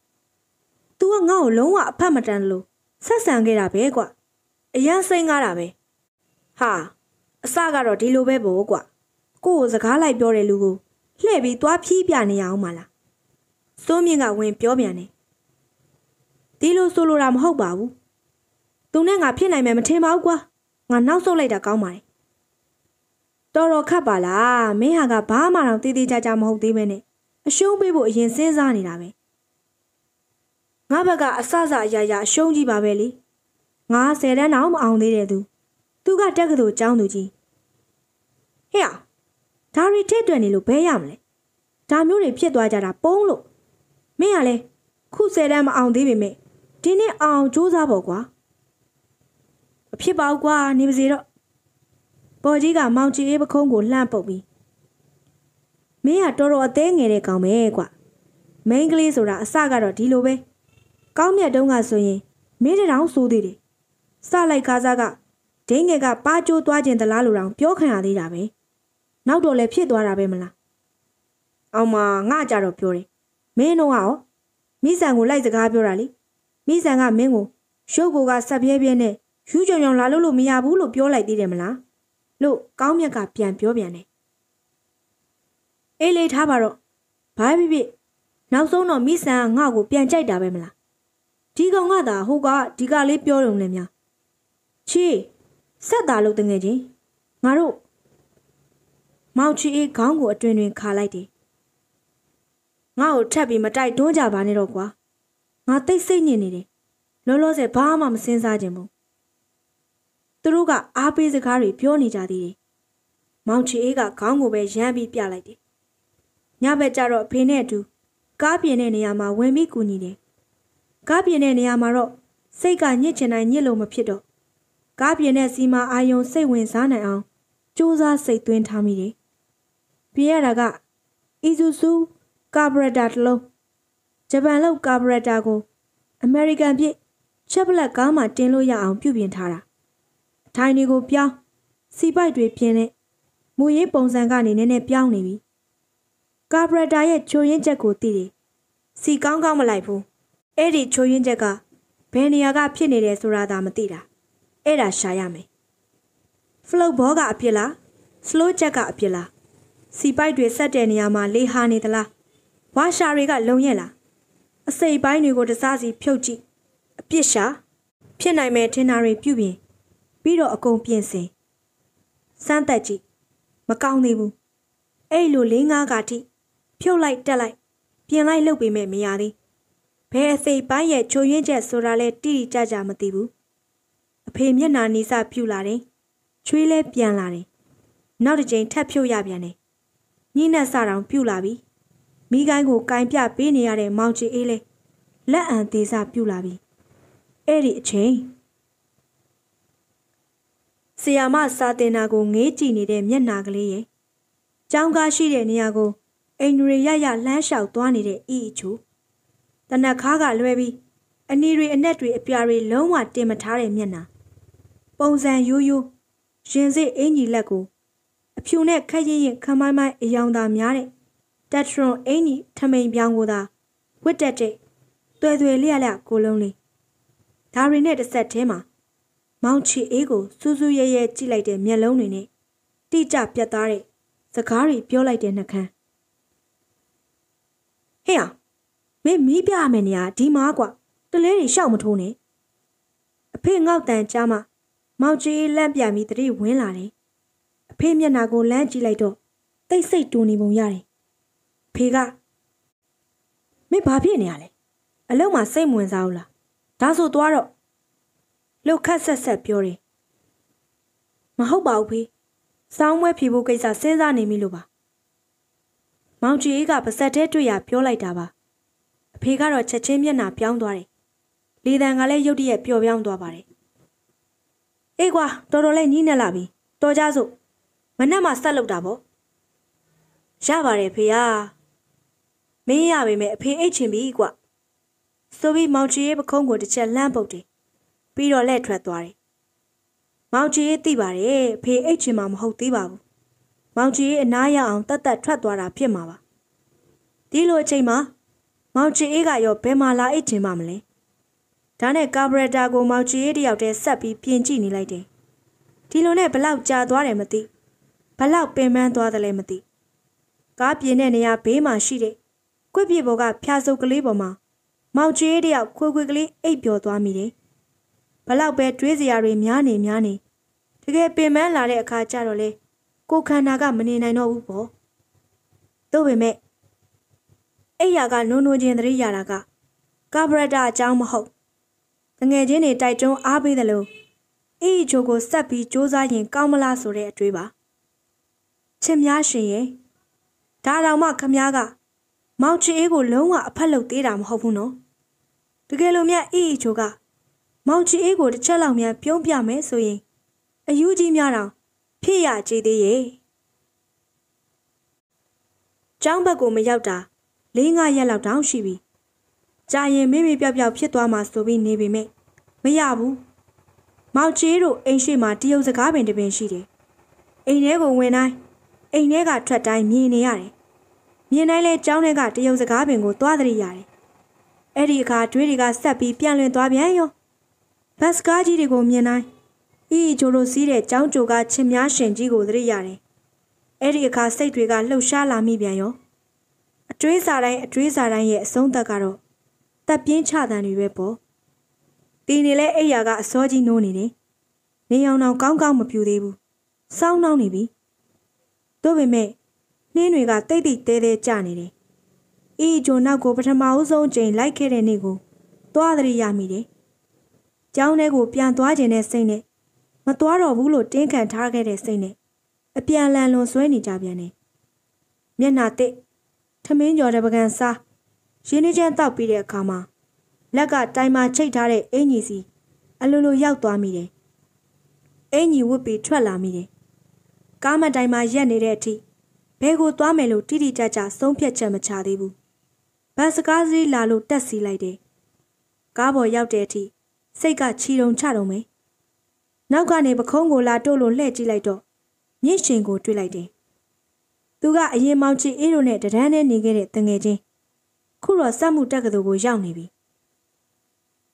तू ကငါ့ကိုလုံးဝအဖတ်မတန်လို့ဆက်ဆံခဲ့တာပဲကွာအရန်စိမ့်ကားတာပဲဟာအစကတော့ဒီလိုပဲပေါ့ကွာကိုကိုစကားလိုက်ပြောတဲ့လူကိုလှည့်ပြီးသွားဖြီးပြနေရအောင်မလားစိုးမြင့်ကဝင်ပြောပြန်တယ်ဒီလိုဆိုလိုတာမဟုတ်ပါဘူးသူနဲ့ငါဖြစ်နိုင်မယ်မထင်ပါဘူးကွာငါနောက်ဆုတ်လိုက်တာကောင်းပါတယ်တော်တော်ခတ်ပါလားမင်းဟာကဘာမှတော့တေးသေးချာချာမဟုတ်သေးပဲနဲ့အရှုံးပေးဖို့အရင်စဉ်းစားနေတာပဲငါဘက်ကအဆအဆအရာရာအရှုံးကြီးပါပဲလေငါဆယ်တန်းတောင်မအောင်သေးတဲ့သူသူကတက်ကတူကျောင်းသူကြီးဟဲ့ဒါရီထက်တွယ်နေလို့ဘဲရမလဲဒါမျိုးတွေဖြစ်သွားကြတာပုံးလို့မင်းကလည်းခုဆယ်တန်းမအောင်သေးပေမဲ့ဒီနေ့အောင်စူးစမ်းဖို့ကွာမဖြစ်ပါဘူးကွာနေပါစေတော့ပေါ်ကြီးကမောင်ချီအေးပခုံးကိုလှမ်းပုတ်ပြီးမင်းကတော်တော်အသေးငယ်တဲ့ကောင်ပဲကွာမိန်းကလေးဆိုတာအစကတော့ဒီလိုပဲကောင်းမြတ်တုံးကဆိုရင်မင်းတောင်ဆိုးသေးတယ်စလိုက်ခါစားကဒိန်းငယ်ကပါကျိုးသွားခြင်းသလားလို့တောင်ပြောခံရသေးတာပဲနောက်တော့လည်းဖြစ်သွားတာပဲမလားအောင်မငါကြတော့ပြောတယ်မင်းတို့ကရောမိဆန်ကိုလိုက်စကားပြောတာလေမိဆန်ကမင်းကိုရုပ်ကိုကဆက်ပြဲပြဲနဲ့ယူးကြုံကြုံလာလို့လို့မရဘူးလို့ပြောလိုက်သေးတယ်မလားလို့ကောင်းမြတ်ကပြန်ပြောပြန်တယ်အေးလေးထားပါတော့ဘာဖြစ်ဖြစ်နောက်ဆုံးတော့မိဆန်ကငါ့ကိုပြန်ကြိုက်တာပဲမလားဒီကောင်ကသာဟိုကဒီကလေးပြောရုံနဲ့များချီဆက်တာလို့တငယ်ချင်းငါတို့မောင်ချီအေးခေါင်းကိုအတွင်တွင်ခါလိုက်တယ်ငါ့ကိုထပ်ပြီးမတိုက်တွန်းကြပါနဲ့တော့ကွာငါသိစိတ်ညစ်နေတယ်လောလောဆယ်ဘာမှမစင်စားခြင်းဘူးသူတို့ကအားပေးစကားတွေပြောနေကြသေးတယ်မောင်ချီအေးကခေါင်းကိုပဲရမ်းပြီးပြလိုက်တယ်ညဘက်ကျတော့အဖေနဲ့အတူကားပြင်တဲ့နေရာမှာဝင်ပြီးကူညီတယ်ကားပြင်တဲ့နေရာမှာတော့စိတ်ကညစ်ချင်တိုင်းညစ်လို့မဖြစ်တော့ကားပြင်တဲ့စီမာအာယုံစိတ်ဝင်စားနိုင်အောင်စူးစမ်းစိတ်သွင်းထားမိတယ်ပြင်ရတာကအီဇူဇူကာဘရက်တာတစ်လုံးဂျပန်လောက်ကာဘရက်တာကိုအမေရိကန်ပြည်ချက်ပလက်ကားမှာတင်လို့ရအောင်ပြုပြင်ထားတာအထိုင်တွေကိုပြောင်းစီပိုက်တွေပြင်တဲ့မူရင်းပုံစံကနေနည်းနည်းပြောင်းနေပြီကာဘရက်တာရဲ့ချိုရင်းချက်ကိုသိတယ်စီကောင်းကောင်းမလိုက်ဘူးအဲ့ဒီချိုရင်းချက်ကဘယ်နေရာကဖြစ်နေတယ်ဆိုတာသာမသိတာအဲ့ဒါရှာရမယ်ဖလုတ်ဘောကအဖြစ်လားစလိုးချက်ကအဖြစ်လားစီပိုက်တွေဆက်တဲ့နေရာမှာလေဟာနေသလားဝါရှာတွေကလုံရဲ့လားအစိပ်ပိုင်းတွေကိုတစားစီဖြုတ်ကြည့်အပြစ်ရှာဖြစ်နိုင်မဲ့ထင်တာတွေပြုပြင်ပြီးတော့အကုန်ပြင်ဆင်စမ်းသက်ကြည့်မကောင်းသေးဘူးအဲ့လိုလေးငါးကတိဖြုတ်လိုက်တက်လိုက်ပြင်လိုက်လုပ်ပေမဲ့မရသေးဘယ်အစိပ်ပိုင်းရဲ့ချိုရင်းချက်ဆိုတာလဲတိတိကျကျမသိဘူးအဖေမျက်နှာနီးစပြူလာတယ်ချွေးလဲပြန်လာတယ်နောက်တစ်ကြိမ်ထပ်ဖြုတ်ရပြန်တယ်ညှိနှက်စတောင်ပြူလာပြီမိကိုင်းကိုကင်ပြပေးနေရတဲ့မောင်ချီအေးလဲလက်အံသေးစားပြူလာပြီအဲ့ဒီအချိန်ဆီယာမစာတင်နာကိုငေးကြည့်နေတဲ့မျက်နှာကလေးရဲ့ကြောင်းကားရှိတဲ့နေရာကိုအိမ်တွေရရလှမ်းလျှောက်သွားနေတဲ့အီအချိုတနက်ခါကလွဲပြီးအနီတွေအနက်တွေအပြာတွေလုံးဝတင်မထားတဲ့မျက်နှာပုံစံရိုးရိုးရင်စစ်အင်ကြီးလက်ကိုအဖြူနဲ့ခက်ရင်ရင်ခမိုင်းမိုင်းအယောင်သာများတဲ့တက်ထရွန်အင်ကြီးထမိန်ပြောင်းကိုသာဝတ်တက်တဲ့သွယ်သွယ်လျက်လျက်ကိုလုံးလေးဒါရီနဲ့တစ်ဆက်တည်းမှာမောင်ချီအေးကိုစူးစူးရဲရဲကြည့်လိုက်တဲ့မျက်လုံးတွေနဲ့တိကျပြတ်သားတဲ့စကားတွေပြောလိုက်တဲ့နှခမ်းဟဲ့အောင်မင်းမီးပြရမယ်နေရာဒီမှာကွာတလဲတွေရှောက်မထိုးနဲ့အဖေငေါက်တန်ကြားမှမောင်ချီအေးလန့်ပြန်ပြီးတတိဝင်းလာတယ်အဖေမျက်နှာကိုလမ်းကြည့်လိုက်တော့တိတ်ဆိတ်တူနေပုံရတယ်ဖေကမင်းဘာဖြစ်နေရလဲအလုံးမှာစိတ်ဝင်စားဘူးလားဒါဆိုသွားတော့လှုပ်ခတ်ဆက်ဆက်ပြောတယ်မဟုတ်ပါဘူးဖေစောင်းမွဲဖြေဖို့ကိစ္စစဉ်းစားနေမိလို့ပါမောင်ချီအေးကပါဆက်တဲတွေ့ရပြောလိုက်တာပါအဖေကတော့ချက်ချင်းမျက်နှာပြောင်းသွားတယ်လေတံကလည်းရုတ်တရက်ပျော်ပြောင်းသွားပါတယ်အေးကွာတော်တော်လေးညှိနေလာပြီတော်ကြစို့မနဲ့မှဆက်လုပ်တာပေါ့ရပါတယ်ဖေဟာမင်းရပါမယ်အဖေအိတ်ချင်ပြီကွဆိုပြီးမောင်ချီရဲ့ပခုံးကိုတစ်ချက်လှမ်းပုတ်တယ်ပြီးတော့လက်ထွက်သွားတယ်မောင်ချီရဲ့သိပါတယ်အဖေအိတ်ချင်မှမဟုတ်သေးပါဘူးမောင်ချီရဲ့အနားရအောင်တတ်တတ်ထွက်သွားတာဖြစ်မှာပါဒီလိုအချိန်မှာမောင်ချီအေးကရောဘယ်မှာလာအိတ်ချင်မှမလဲဒါနဲ့ကာဘရက်တာကိုမောင်ချီအေးတယောက်တည်းဆက်ပြီးပြင်ကြည့်နေလိုက်တယ်ဒီလိုနဲ့ဘလောက်ကြာသွားတယ်မသိဘလောက်ပင်ပန်းသွားတယ်လည်းမသိကားပြင်းတဲ့နေရာဘေးမှာရှိတဲ့ကွက်ပြေပေါ်ကဖျားစုပ်ကလေးပေါ်မှာမောင်ချီအေးတယောက်ခွေခွေကလေးအိပ်ပျော်သွားမိတယ်ဘလောက်ပဲတွေးစရာတွေများနေများနေတကယ်ပင်ပန်းလာတဲ့အခါကျတော့လေကိုခန္ဓာကမနေနိုင်တော့ဘူးပေါ့သို့ပေမဲ့အဲ့ရကနုံနုံချင်းသတိရတာကကာဘရက်တာအကြောင်းမဟုတ်တငယ်ချင်းတွေတိုက်တွန်းအားပေးတယ်လို့အေးချိုကိုဆက်ပြီးစူးစမ်းရင်ကောင်းမလားဆိုတဲ့အတွေးပါချစ်များရှင်ရဲ့ဒါတောင်မှခမားကမောင်ချီအေးကိုလုံးဝအဖက်လုပ်သေးတာမဟုတ်ဘူးနော်တကယ်လို့မြတ်အေးချိုကမောင်ချီအေးကိုတစ်ချက်လောက်များပြုံးပြမယ်ဆိုရင်အယူကြီးများတော့ဖြစ်ရကြည်သေးရဲ့ကျောင်းဘက်ကိုမရောက်တာလေးငါရက်လောက်တောင်ရှိပြီကြာရင်မေ့မေ့ပြောက်ပြောက်ဖြစ်သွားမှဆိုပြီးနေပေမဲ့မရဘူးမောင်ချီတို့အိမ်ရှိမှတရုတ်စကားပင်တပင်ရှိတယ်အိမ်ထဲကိုဝင်တိုင်းအိမ်ထဲကထွက်တိုင်းမြင်နေရတယ်မြင်တိုင်းလဲကျောင်းထဲကတရုတ်စကားပင်ကိုသွားသတိရတယ်အဲ့ဒီအခါတွေးတွေကဆက်ပြီးပြန်လွင်သွားပြန်ရောဘတ်စကားကြီးတွေကိုမြင်တိုင်းအီဂျိုလိုစီးတဲ့ကျောင်းကြိုကချင်များရှင်ကြီးကိုသတိရတယ်အဲ့ဒီအခါစိတ်တွေကလှုပ်ရှားလာမိပြန်ရောအတွေးစာတိုင်းအတွေးစာတိုင်းရဲ့အဆုံးသက်ကတော့တပ်ပြင်းချတန်တွေပဲပေါ့တီနေလဲအိယာကအစောကြီးနိုးနေတယ်နေအောင်အောင်ကောင်းကောင်းမပြူသေးဘူးစောင်းနှောင်းနေပြီတို့ပေမဲ့နှင်းတွေကတိတ်တိတ်တဲတဲကျနေတယ်အီဂျိုနောက်ကိုပထမဦးဆုံးချိန်လိုက်ခဲ့တဲ့နေ့ကိုသွားသတိရမိတယ်ကျောင်းထဲကိုပြန်သွားခြင်းနဲ့စိတ်နဲ့မသွားတော့ဘူးလို့တင်းခံထားခဲ့တဲ့စိတ်နဲ့အပြန်လန်လွန်ဆွဲနေကြပြန်တယ်မျက်နှာတစ်ထမင်းကြော်တဲ့ပကံစားရင်းနှီးချမ်းတောက်ပြီးတဲ့အခါမှာလက်ကတိုင်မှာချိတ်ထားတဲ့အင်ကြီးစီအလိုလိုရောက်သွားမိတယ်အင်ကြီးဝတ်ပြီးထွက်လာမိတယ်ကားမတိုင်မှာရက်နေတဲ့အထိဘဲကိုသွားမယ်လို့တိတိကျကျဆုံးဖြတ်ချက်မချသေးဘူးဘတ်စကားစီးလာလို့တက်စီလိုက်တယ်ကားပေါ်ရောက်တဲ့အထိစိတ်ကချီတုံချတုံပဲနောက်ကနေပခုံးကိုလာတို့လို့လှည့်ကြည့်လိုက်တော့မြင့်ရှင်ကိုတွေ့လိုက်တယ်သူကအရင်မောင်ချီအေးတို့နဲ့တဒန်းနဲ့နေခဲ့တဲ့တငယ်ချင်းခုတော့စက်မှုတက္ကသိုလ်ကိုရောက်နေပြီ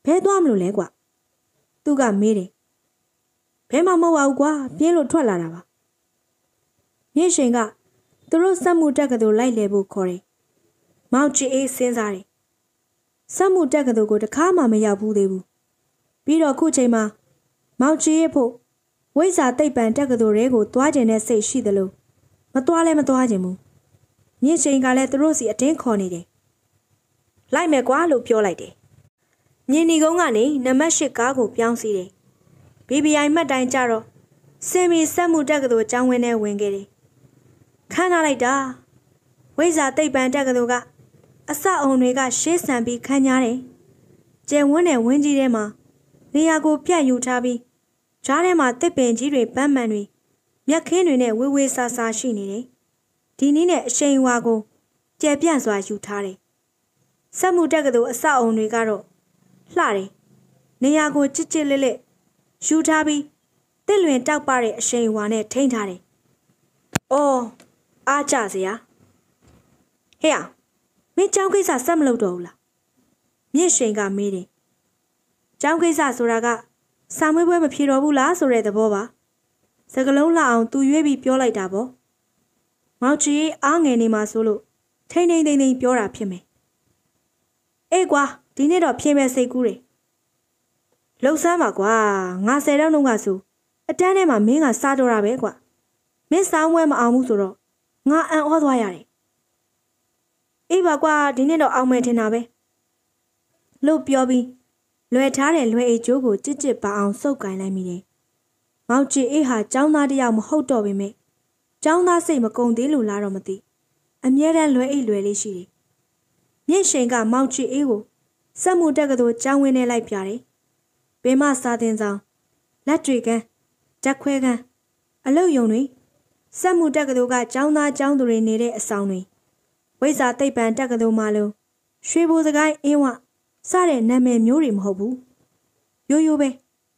ဘဲသွားမလို့လဲကွာသူကမေးတယ်ဘဲမှမဟုတ်ပါဘူးကွာပြင်းလို့ထွက်လာတာပါမြင့်ရှင်ကသူတို့စက်မှုတက်ကတူလိုက်လေဖို့ခေါ်တယ်မောင်ချီအေးစဉ်းစားတယ်စက်မှုတက်ကတူကိုတခါမှမရောက်ဘူးသေးဘူးပြီးတော့ခုချိန်မှာမောင်ချီအေးဖို့ဝိဇ္ဇာသိပ္ပံတက်ကတူတွေကိုသွားကျင်တဲ့စိတ်ရှိတယ်လို့မသွားလဲမသွားကျင်ဘူးမြင့်ရှင်ကလည်းသူတို့စီအတင်းခေါ်နေတယ်လိုက်မယ်ကွာလို့ပြောလိုက်တယ်မြင်းနီကုန်းကနေနံပါတ်၈ကားကိုပြောင်းစီးတယ် ဘီ ဘီ အိုင် မှတ်တိုင်ကြတော့စင်မီစက်မှုတက်ကတူကျောင်းဝင်းထဲဝင်ခဲ့တယ်ခန်းထားလိုက်တာဝိဇ္ဇာသိပ္ပံတက်ကတူကအစအုံတွေကရှေးဆန်ပြီးခန်းညားတယ်ကျယ်ဝန်းတဲ့ဝင်းကြီးထဲမှာနေရာကိုပြတ်ယူထားပြီးဂျားထဲမှာတစ်ပင်ကြီးတွေပန်းမှန်တွေမြက်ခင်းတွေနဲ့ဝေဝေဆာဆာရှိနေတယ်ဒီနည်းနဲ့အရှိန်အဝါကိုကျယ်ပြန့်စွာယူထားတယ်စက်မှုတက်ကတူအစအုံတွေကတော့လှတယ်နေရာကိုကြစ်ကြစ်လက်လက်ယူထားပြီးတစ်လွင်တောက်ပတဲ့အရှိန်အဝါနဲ့ထိန်းထားတယ်အော်အားကြစရာဟဲ့မင်းကျောင်းကိစ္စဆက်မလုပ်တော့ဘူးလားမြင့်ရှင်ကမေးတယ်ကျောင်းကိစ္စဆိုတာကစာမွေးပွဲမဖြေတော့ဘူးလားဆိုတဲ့သဘောပါစကလုံးလှအောင်သူရွေးပြီးပြောလိုက်တာပေါ့မောင်ချီအားငယ်နေမှာဆိုလို့ထိန်ထိန်ထိန်ထိန်ပြောတာဖြစ်မယ်အေးကွာဒီနေ့တော့ဖြေမဲ့စိတ်ကူးတယ်လှုပ်ဆန်းပါကွာငါဆယ်တော့နှုံးကဆိုအတန်းထဲမှာမင်းကစားတော့တာပဲကွာမင်းစားမွဲမအောင်ဘူးဆိုတော့ငါအံ့ဩသွားရတယ်အေးပါကွာဒီနေ့တော့အောင်မယ်ထင်တာပဲလို့ပြောပြီးလွယ်ထားတဲ့လွယ်အိတ်ကျိုးကိုကြစ်ကြစ်ပါအောင်စုပ်ကင်လိုက်မိတယ်မောင်ချီအေးဟာចောင်းသားတယောက်မဟုတ်တော့ပေမဲ့ចောင်းသားစိတ်မကုံသေးလို့လားတော့မသိအမြဲတမ်းလွယ်အိတ်လွယ်လေးရှိတယ်မြင့်ရှင်ကမောင်ချီအေးကိုစက်မှုတက်ကတူចောင်းဝင်းထဲလိုက်ပြတယ်ပင်မစာတင်ဆောင်လက်တွေကန်းဓာတ်ခွဲကန်းအလုတ်ယုံတွေစက်မှုတက်ကတူကចောင်းသားចောင်းသူတွေနေတဲ့အဆောင်တွေဝိဇ္ဇာသိပ္ပံတက်ကတူမှလို့ရွှေဘိုစကိုင်းအင်းဝစတဲ့နာမည်မျိုးတွေမဟုတ်ဘူးရိုးရိုးပဲ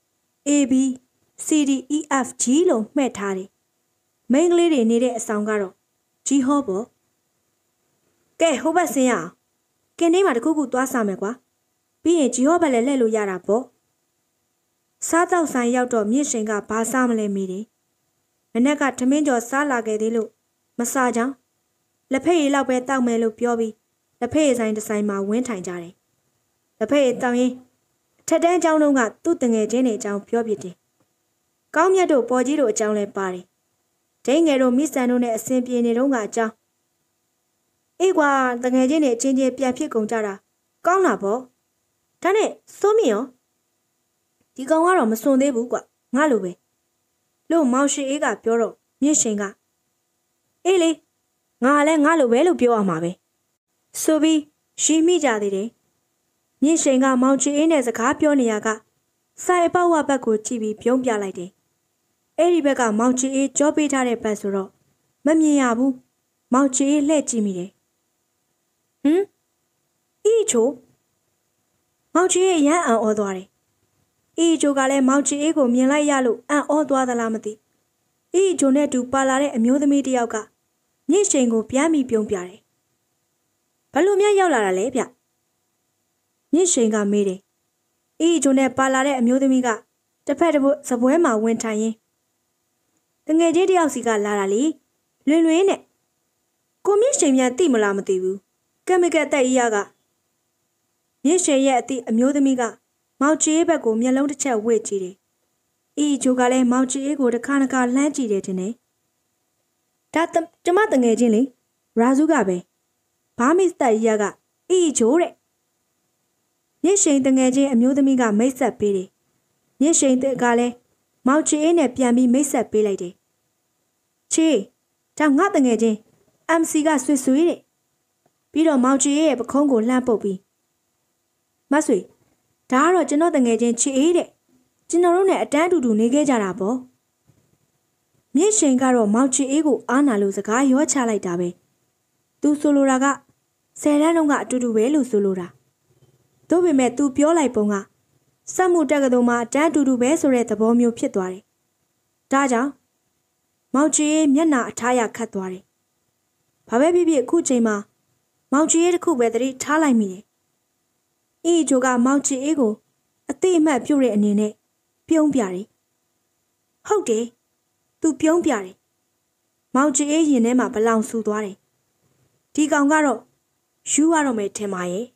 A B C D E F G လို့မှဲ့ထားတယ်မိန်းကလေးတွေနေတဲ့အဆောင်ကတော့ G ဟောပေါ့ကဲဟိုဘက်ဆင်းရအောင်ကင်းလေးမှာတခုခုသွားစားမယ်ကွာပြီးရင် G ဟောဘက်လည်းလှည့်လို့ရတာပေါ့စားတော့ဆိုင်ရောက်တော့မြင့်ရှင်ကဘာစားမလဲမေးတယ်မနေ့ကထမင်းကျော်စားလာခဲ့သေးလို့မစားကြောင်းလက်ဖက်ရည်လောက်ပဲတောက်မယ်လို့ပြောပြီးလက်ဖက်ရည်ဆိုင်တစ်ဆိုင်မှာဝင်းထိုင်ကြတယ်လက်ဖက်ရည်တောက်ရင်ထက်တန်းအကြောင်းလုံးကသူ့တငယ်ချင်းတွေအကြောင်းပြောပြတယ်ကောင်းမြတ်တို့ပေါ်ကြီးတို့အကြောင်းလဲပါတယ်ဒိန်းငယ်တို့မိဆန်တို့နဲ့အစင်ပြေနေတော့ကအကြောင်းအေးကွာတငယ်ချင်းတွေအချင်းချင်းပြန်ဖြစ်ကုန်ကြတာကောင်းတာပေါ့ဒါနဲ့စိုးမြင့်ရောဒီကောင်ကတော့မစွန်သေးဘူးကွငါလိုပဲလို့မောင်ရှိအေးကပြောတော့မြင့်ရှင်ကအေးလေငါလည်းငါလိုပဲလို့ပြောရမှာပဲဆိုပြီးရှိမိကြသေးတယ်မြင့်ရှင်ကမောင်ချီအေးနဲ့စကားပြောနေရကစိုင်အပေါက်ဝဘက်ကိုကြည့်ပြီးပြုံးပြလိုက်တယ်အဲ့ဒီဘက်ကမောင်ချီအေးကြောပေးထားတဲ့ဘက်ဆိုတော့မမြင်ရဘူးမောင်ချီအေးလှည့်ကြည့်မိတယ်ဟမ်အီချိုမောင်ချီအေးရမ်းအံ့ဩသွားတယ်အီချိုကလည်းမောင်ချီအေးကိုမြင်လိုက်ရလို့အံ့ဩသွားသလားမသိအီချိုနဲ့တူပါလာတဲ့အမျိုးသမီးတစ်ယောက်ကမြင့်ရှင်ကိုပြန်ပြီးပြုံးပြတယ်ဘလို့မြတ်ရောက်လာတာလဲဗျမြင့်ရှင်ကမေးတယ်အီချိုနဲ့ပါလာတဲ့အမျိုးသမီးကတစ်ဖက်တစ်ဖက်စပွဲမှာဝင်ထိုင်ရင်းတငယ်ချင်းတယောက်စီကလာတာလေလွင်လွင်နဲ့ကိုမြင့်ရှင်မြန်သိမလားမသိဘူးကက်မီကယ်တက်ကြီးရကမြင့်ရှင်ရဲ့အတိအမျိုးသမီးကမောင်ချီအေးဘက်ကိုမျက်လုံးတစ်ချက်ဝှေ့ကြည့်တယ်အီချိုကလည်းမောင်ချီအေးကိုတစ်ခါတစ်ခါလှမ်းကြည့်တယ်တင်တယ်ဒါကျမတငယ်ချင်းလေရာဇုကပဲဘာမစ်တက်ကြီးရကအီချိုတဲ့မြင့်ရှင်တငယ်ချင်းအမျိုးသမီးကမိတ်ဆက်ပေးတယ်မြင့်ရှင်ကလည်းမောင်ချီအေးနဲ့ပြန်ပြီးမိတ်ဆက်ပေးလိုက်တယ်ချီဒါငါတငယ်ချင်း M C ကဆွေဆွေတဲ့ပြီးတော့မောင်ချီအေးရဲ့ပခုံးကိုလှမ်းပုတ်ပြီးမဆွေဒါကတော့ကျွန်တော်တငယ်ချင်းချီအေးတဲ့ကျွန်တော်တို့နဲ့အတန်းတူတူနေခဲ့ကြတာပေါ့မြင့်ရှင်ကတော့မောင်ချီအေးကိုအားနာလို့စကားရောချလိုက်တာပဲသူဆိုလိုတာကဆယ်တန်းတုန်းကအတူတူပဲလို့ဆိုလိုတာသို့ပေမဲ့သူပြောလိုက်ပုံကစက်မှုတက်ကတူမှာအတန်းတူတူပဲဆိုတဲ့သဘောမျိုးဖြစ်သွားတယ်ဒါကြောင့်မောင်ချီအေးမျက်နှာအထားရခတ်သွားတယ်ဘာပဲဖြစ်ဖြစ်အခုချိန်မှာမောင်ချီအေးတစ်ခုပဲသတိထားလိုက်မိတယ်အီဂျိုကမောင်ချီအေးကိုအသေးအမှတ်ပြုတ်တဲ့အနေနဲ့ပြုံးပြတယ်ဟုတ်တယ်သူပြုံးပြတယ်မောင်ချီအေးရင်ထဲမှာဘလောင်ဆူသွားတယ်ဒီကောင်ကတော့ယူရတော့မယ်ထင်ပါရဲ့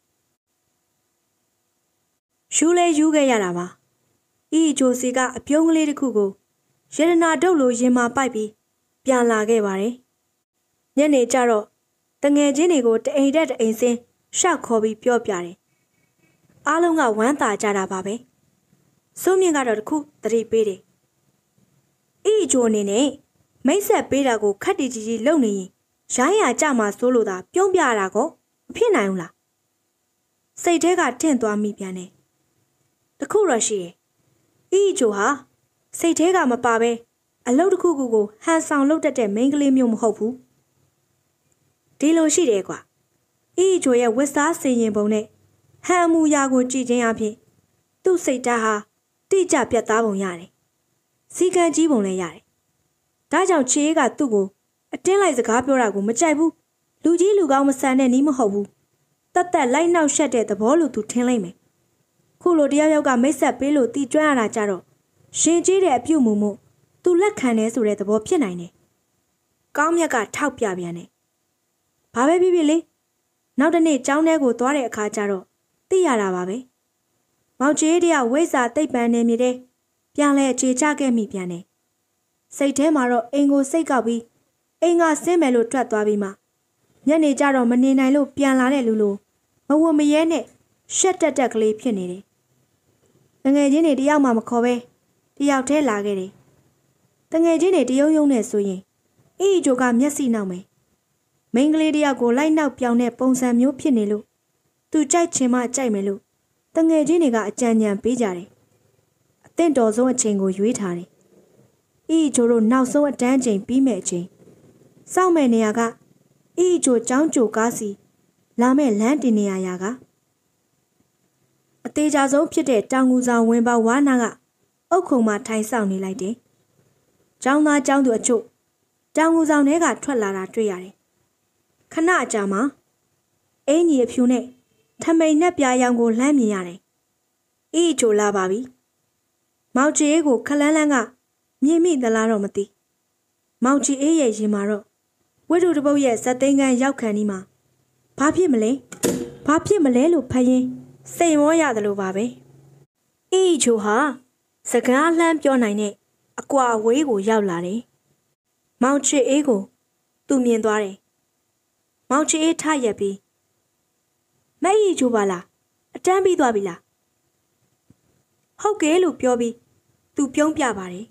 ယူလဲယူခဲ့ရတာပါအီဂျိုစီကအပြုံးကလေးတစ်ခုကိုရတနာဒုတ်လိုရင်မာပိုက်ပြီးပြန်လာခဲ့ပါတယ်ညနေကျတော့တငယ်ချင်းတွေကိုတအိမ်တက်တအိမ်စင်းရှောက်ခေါ်ပြီးပြောပြတယ်အားလုံးကဝမ်းသာကြတာပါပဲစိုးမြင့်ကတော့တခုသတိပေးတယ်အီဂျိုအနေနဲ့မိတ်ဆက်ပေးတာကိုခက်တီကြီးကြီးလုပ်နေရင်ရိုင်းရကြမှာစိုးလို့သာပြုံးပြရတာကိုမဖြစ်နိုင်ဘူးလားစိတ်ထဲကထင့်သွားမိပြန်တယ်တခုတော့ရှိတယ်အီဂျိုဟာစိတ်ထဲကမပါပဲအလုပ်တစ်ခုခုကိုဟန်ဆောင်လုပ်တတ်တဲ့မိန်းကလေးမျိုးမဟုတ်ဘူးဒီလိုရှိတယ်ကွာအီဂျိုရဲ့ဝစ်စားစင်ရင်ပုံနဲ့ဟန်အမူအရာကိုကြည့်ခြင်းအပြင်သူ့စိတ်ဓာတ်ဟာတိကျပြတ်သားပုံရတယ်စီကံကြီးပုံလည်းရတယ်ဒါကြောင့်ချေးကသူ့ကိုအတင်းလိုက်စကားပြောတာကိုမကြိုက်ဘူးလူကြီးလူကောင်းမဆန်တဲ့နီးမဟုတ်ဘူးတတ်တက်လိုက်နောက်ရှက်တဲ့သဘောလိုသူထင်လိုက်မယ်ခုလိုတယောက်ယောက်ကမိတ်ဆက်ပေးလို့တီကျွမ်းရတာကြတော့ရှင်ကြီးတဲ့အပြုတ်မှုမှုသူလက်ခံနေဆိုတဲ့သဘောဖြစ်နိုင်တယ်ကောင်းမြတ်ကထောက်ပြပြန်တယ်ဘာပဲဖြစ်ဖြစ်လေနောက်တစ်နေ့ကျောင်းထဲကိုသွားတဲ့အခါကျတော့သိရတာပါပဲမောင်ချေးတယောက်ဝိဇ္ဇာသိပ္ပံနေမြေတဲ့ပြန်လဲအခြေချခဲ့မိပြန်တယ်စိတ်ထဲမှာတော့အိမ်ကိုစိတ်ကောက်ပြီးအိမ်ကဆင်းမယ်လို့ထွက်သွားပြီးမှညနေကျတော့မနေနိုင်လို့ပြန်လာတဲ့လူလိုမဝမရဲနဲ့ရှက်တက်တက်ကလေးဖြစ်နေတယ်တငယ်ချင်းတွေတယောက်မှမခေါ်ပဲတယောက်တည်းလာခဲ့တယ်တငယ်ချင်းတွေတယုံယုံနဲ့ဆိုရင်အီဂျိုကမျက်စိနောက်မယ်မိန်းကလေးတယောက်ကိုလိုက်နောက်ပြောင်းတဲ့ပုံစံမျိုးဖြစ်နေလို့သူကြိုက်ချင်မှကြိုက်မယ်လို့တငယ်ချင်းတွေကအကြံဉာဏ်ပေးကြတယ်အသင့်တော်ဆုံးအချိန်ကိုရွေးထားတယ်အီဂျိုတို့နောက်ဆုံးအတန်းချိန်ပြီးမဲ့အချိန်စောင့်မဲ့နေရာကအီဂျိုចောင်းကြိုကားစီလာမဲ့လမ်းတင်နေရရာကအသေးချာဆုံးဖြစ်တဲ့တောင်ငူဆောင်ဝင်ပေါဝါနာကအုတ်ခုံမှာထိုင်ဆောင်နေလိုက်တယ်။ကျောင်းသားကျောင်းသူအချို့တောင်ငူဆောင်ထဲကထွက်လာတာတွေ့ရတယ်။ခဏအကြာမှာအင်းကြီးအဖြူနဲ့ထမိန်နဲ့ပြားရောင်ကိုလှမ်းမြင်ရတယ်။အီဂျိုလာပါပြီ။မောင်ချီအေးကိုခလန်းလန်းကမြင်မိသလားတော့မသိ။မောင်ချီအေးရဲ့ရင်မှာတော့ဝိတုတပုတ်ရဲ့ဇက်သိန်းကန်းရောက်ခံဒီမှာဘာဖြစ်မလဲ။ဘာဖြစ်မလဲလို့ဖယင်းစိတ်မောရတယ်လို့ပါပဲအီဂျိုဟာစကားလှမ်းပြောနိုင်တဲ့အကွာအဝေးကိုရောက်လာတယ်မောင်ချီအေးကိုသူမြင်သွားတယ်မောင်ချီအေးထရက်ပြီးမအီဂျိုပါလားအတန်းပြီးသွားပြီလားဟုတ်ကဲ့လို့ပြောပြီးသူပြုံးပြပါတယ်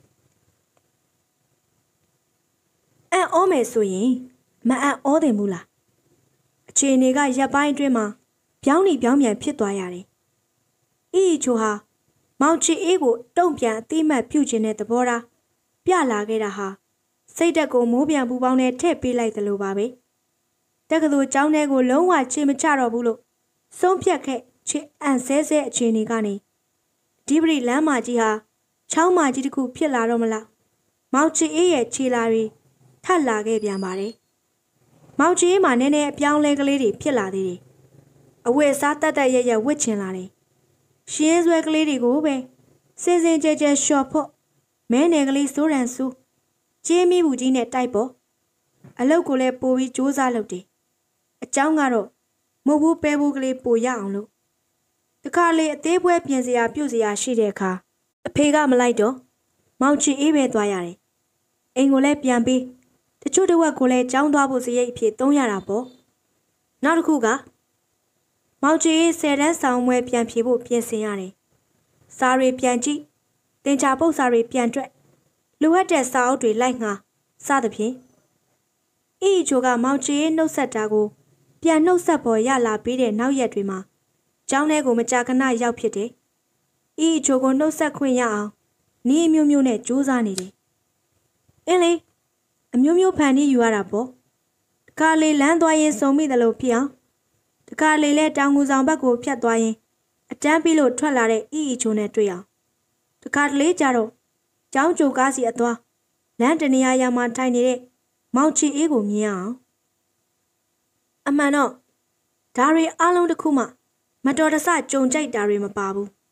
အန်အောမယ်ဆိုရင်မအန်အောတယ်ဘူးလားအခြေအနေကရပ်ပိုင်းအတွင်းမှာပြောင်းနေပြောင်းပြန်ဖြစ်သွားရတယ်။အီဂျိုဟာမောင်ချီအေးကိုတုံ့ပြန်အသိမှတ်ပြုခြင်းတဲ့သဘောထားပြလာခဲ့တာဟာစိတ်တက်ကိုမိုးပြန်ပူပေါင်းနဲ့ထည့်ပေးလိုက်သလိုပါပဲ။တက္ကသိုလ်ကျောင်းထဲကိုလုံးဝချေမချတော့ဘူးလို့ဆုံးဖြတ်ခဲ့ချစ်အန်ဆဲဆဲအခြေအနေကနေဒီပရိလမ်းမကြီးဟာချောင်းမကြီးတစ်ခုဖြစ်လာတော့မလား။မောင်ချီအေးရဲ့ခြေလာတွေထပ်လာခဲ့ပြန်ပါတယ်။မောင်ချီအေးမှာနည်းနည်းအပြောင်းလဲကလေးတွေဖြစ်လာသေးတယ်။အဝတ်စားတက်တက်ရရဝစ်ချင်လာတယ်။ရှင်းဆွဲကလေးတွေကိုပဲစင်စင်ကြဲကြဲလျှော်ဖို့မဲနယ်ကလေးစိုးရန်ဆူကြေးမီဘူးကြီးနဲ့တိုက်ပေါ်အလုတ်ကိုလည်းပိုပြီးစူးစမ်းလုပ်တယ်။အเจ้าကတော့မုတ်ဘူးပဲဘူးကလေးပိုရအောင်လို့တခါလေအသေးပွဲပြင်စရာပြုတ်စရာရှိတဲ့အခါအဖေကမလိုက်တော့မောင်ချီအေးပဲသွားရတယ်။အိမ်ကိုလည်းပြန်ပြီးတချို့တစ်ဝက်ကိုလည်းကြောင်းသွားဖို့စရိတ်အဖြစ်သုံးရတာပေါ့။နောက်တစ်ခုကမောင်ချီအေးဆယ်တန်းဆောင်မွဲပြန်ဖြေဖို့ပြင်ဆင်ရတယ်။စာတွေပြန်ကြည့်တင်ချာပုတ်စာတွေပြန်တွက်လိုအပ်တဲ့စာအုပ်တွေလိုက်ငှာစသဖြင့်အီဂျိုကမောင်ချီအေးနှုတ်ဆက်တာကိုပြန်နှုတ်ဆက်ပေါ်ရလာပြီးတဲ့နောက်ရက်တွေမှာကျောင်းထဲကိုမကြာခဏရောက်ဖြစ်တယ်။အီဂျိုကိုနှုတ်ဆက်ခွင့်ရအောင်နီးမျိုးမျိုးနဲ့ကြိုးစားနေတယ်။အင်းလေအမျိုးမျိုးဖန်တီးယူရတာပေါ့။တခါလေလမ်းသွားရင်စုံမိတယ်လို့ဖြစ်အောင်တခါလေလဲတောင်ငူဆောင်ဘက်ကိုဖြတ်သွားရင်အတန်းပြီးလို့ထွက်လာတဲ့အီအီချိုနဲ့တွေ့အောင်တခါတလေကြတော့ကျောင်းကြိုကားစီအသွားလမ်းတနေရာရာမှာထိုင်နေတဲ့မောင်ချီအေးကိုမြင်အောင်အမှန်တော့ဒါတွေအားလုံးတစ်ခုမှမတော်တဆကြုံကြိုက်တာတွေမပါဘူး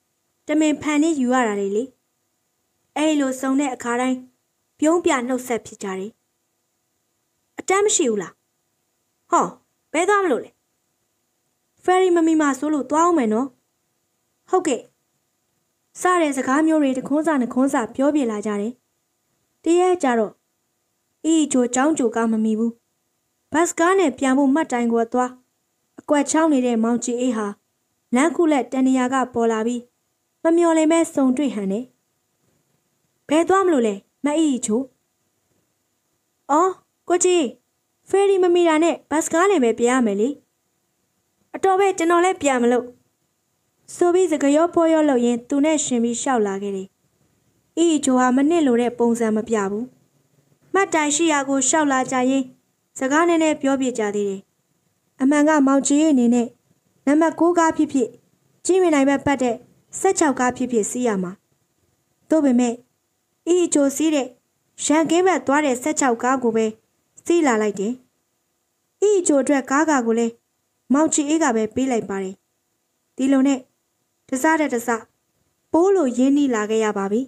မင်ဖန်နေယူရတာလေလေအဲ့လိုစုံတဲ့အခါတိုင်းပြုံးပြနှုတ်ဆက်ဖြစ်ကြတယ်အတမ်းမရှိဘူးလားဟောဘဲသွားမလို့လဲဖယ်ရီမမီမာဆိုလို့သွားအောင်မယ်နော်ဟုတ်ကဲ့စတဲ့စကားမျိုးတွေတခွန်းစာနှခွန်းစာပြောပြလာကြတယ်တရက်ကြတော့အီချိုចောင်းကြိုကမမီဘူးဘတ်စကားနဲ့ပြန်ဖို့မှတ်တိုင်ကိုသွားအကွက်ချောင်းနေတဲ့မောင်ချီအေးဟာလမ်းခုလက်တန်နေရာကပေါ်လာပြီးမမျော်လင့်မဲ့စုံတွေ့ဟန်တယ်ဘယ်သွားမလို့လဲမအီချိုအော်ကိုကြီးဖယ်ရီမမီတာနဲ့ဘတ်စကားနဲ့ပဲပြရမယ်လေအတော်ပဲကျွန်တော်လည်းပြန်မလို့ဆိုပြီးစကရောပေါ်ရောလို့ရင်သူနဲ့ရှင်ပြီးရှောက်လာခဲ့တယ်အီချိုဟာမနစ်လိုတဲ့ပုံစံမပြဘူးမှတ်တိုင်ရှိရာကိုရှောက်လာကြရင်စကားနဲ့နဲ့ပြောပြကြသေးတယ်အမှန်ကမောင်ကြီးအနေနဲ့နံပါတ်ကိုကားဖြစ်ဖြစ်ကြီးမြင်နိုင်ပဲပတ်တဲ့၁၆ကားဖြစ်ဖြစ်စီးရမှာတို့ပေမဲ့အီချိုစီးတဲ့ရန်ကင်းဘက်သွားတဲ့၁၆ကားကိုပဲစီးလာလိုက်တယ်အီချိုအတွက်ကားကားကိုလည်းမောင်ချီအေးကပဲပေးလိုက်ပါတယ်ဒီလိုနဲ့တစားတဲ့တစားပိုးလိုရင်းနှီးလာခဲ့ရပါပြီ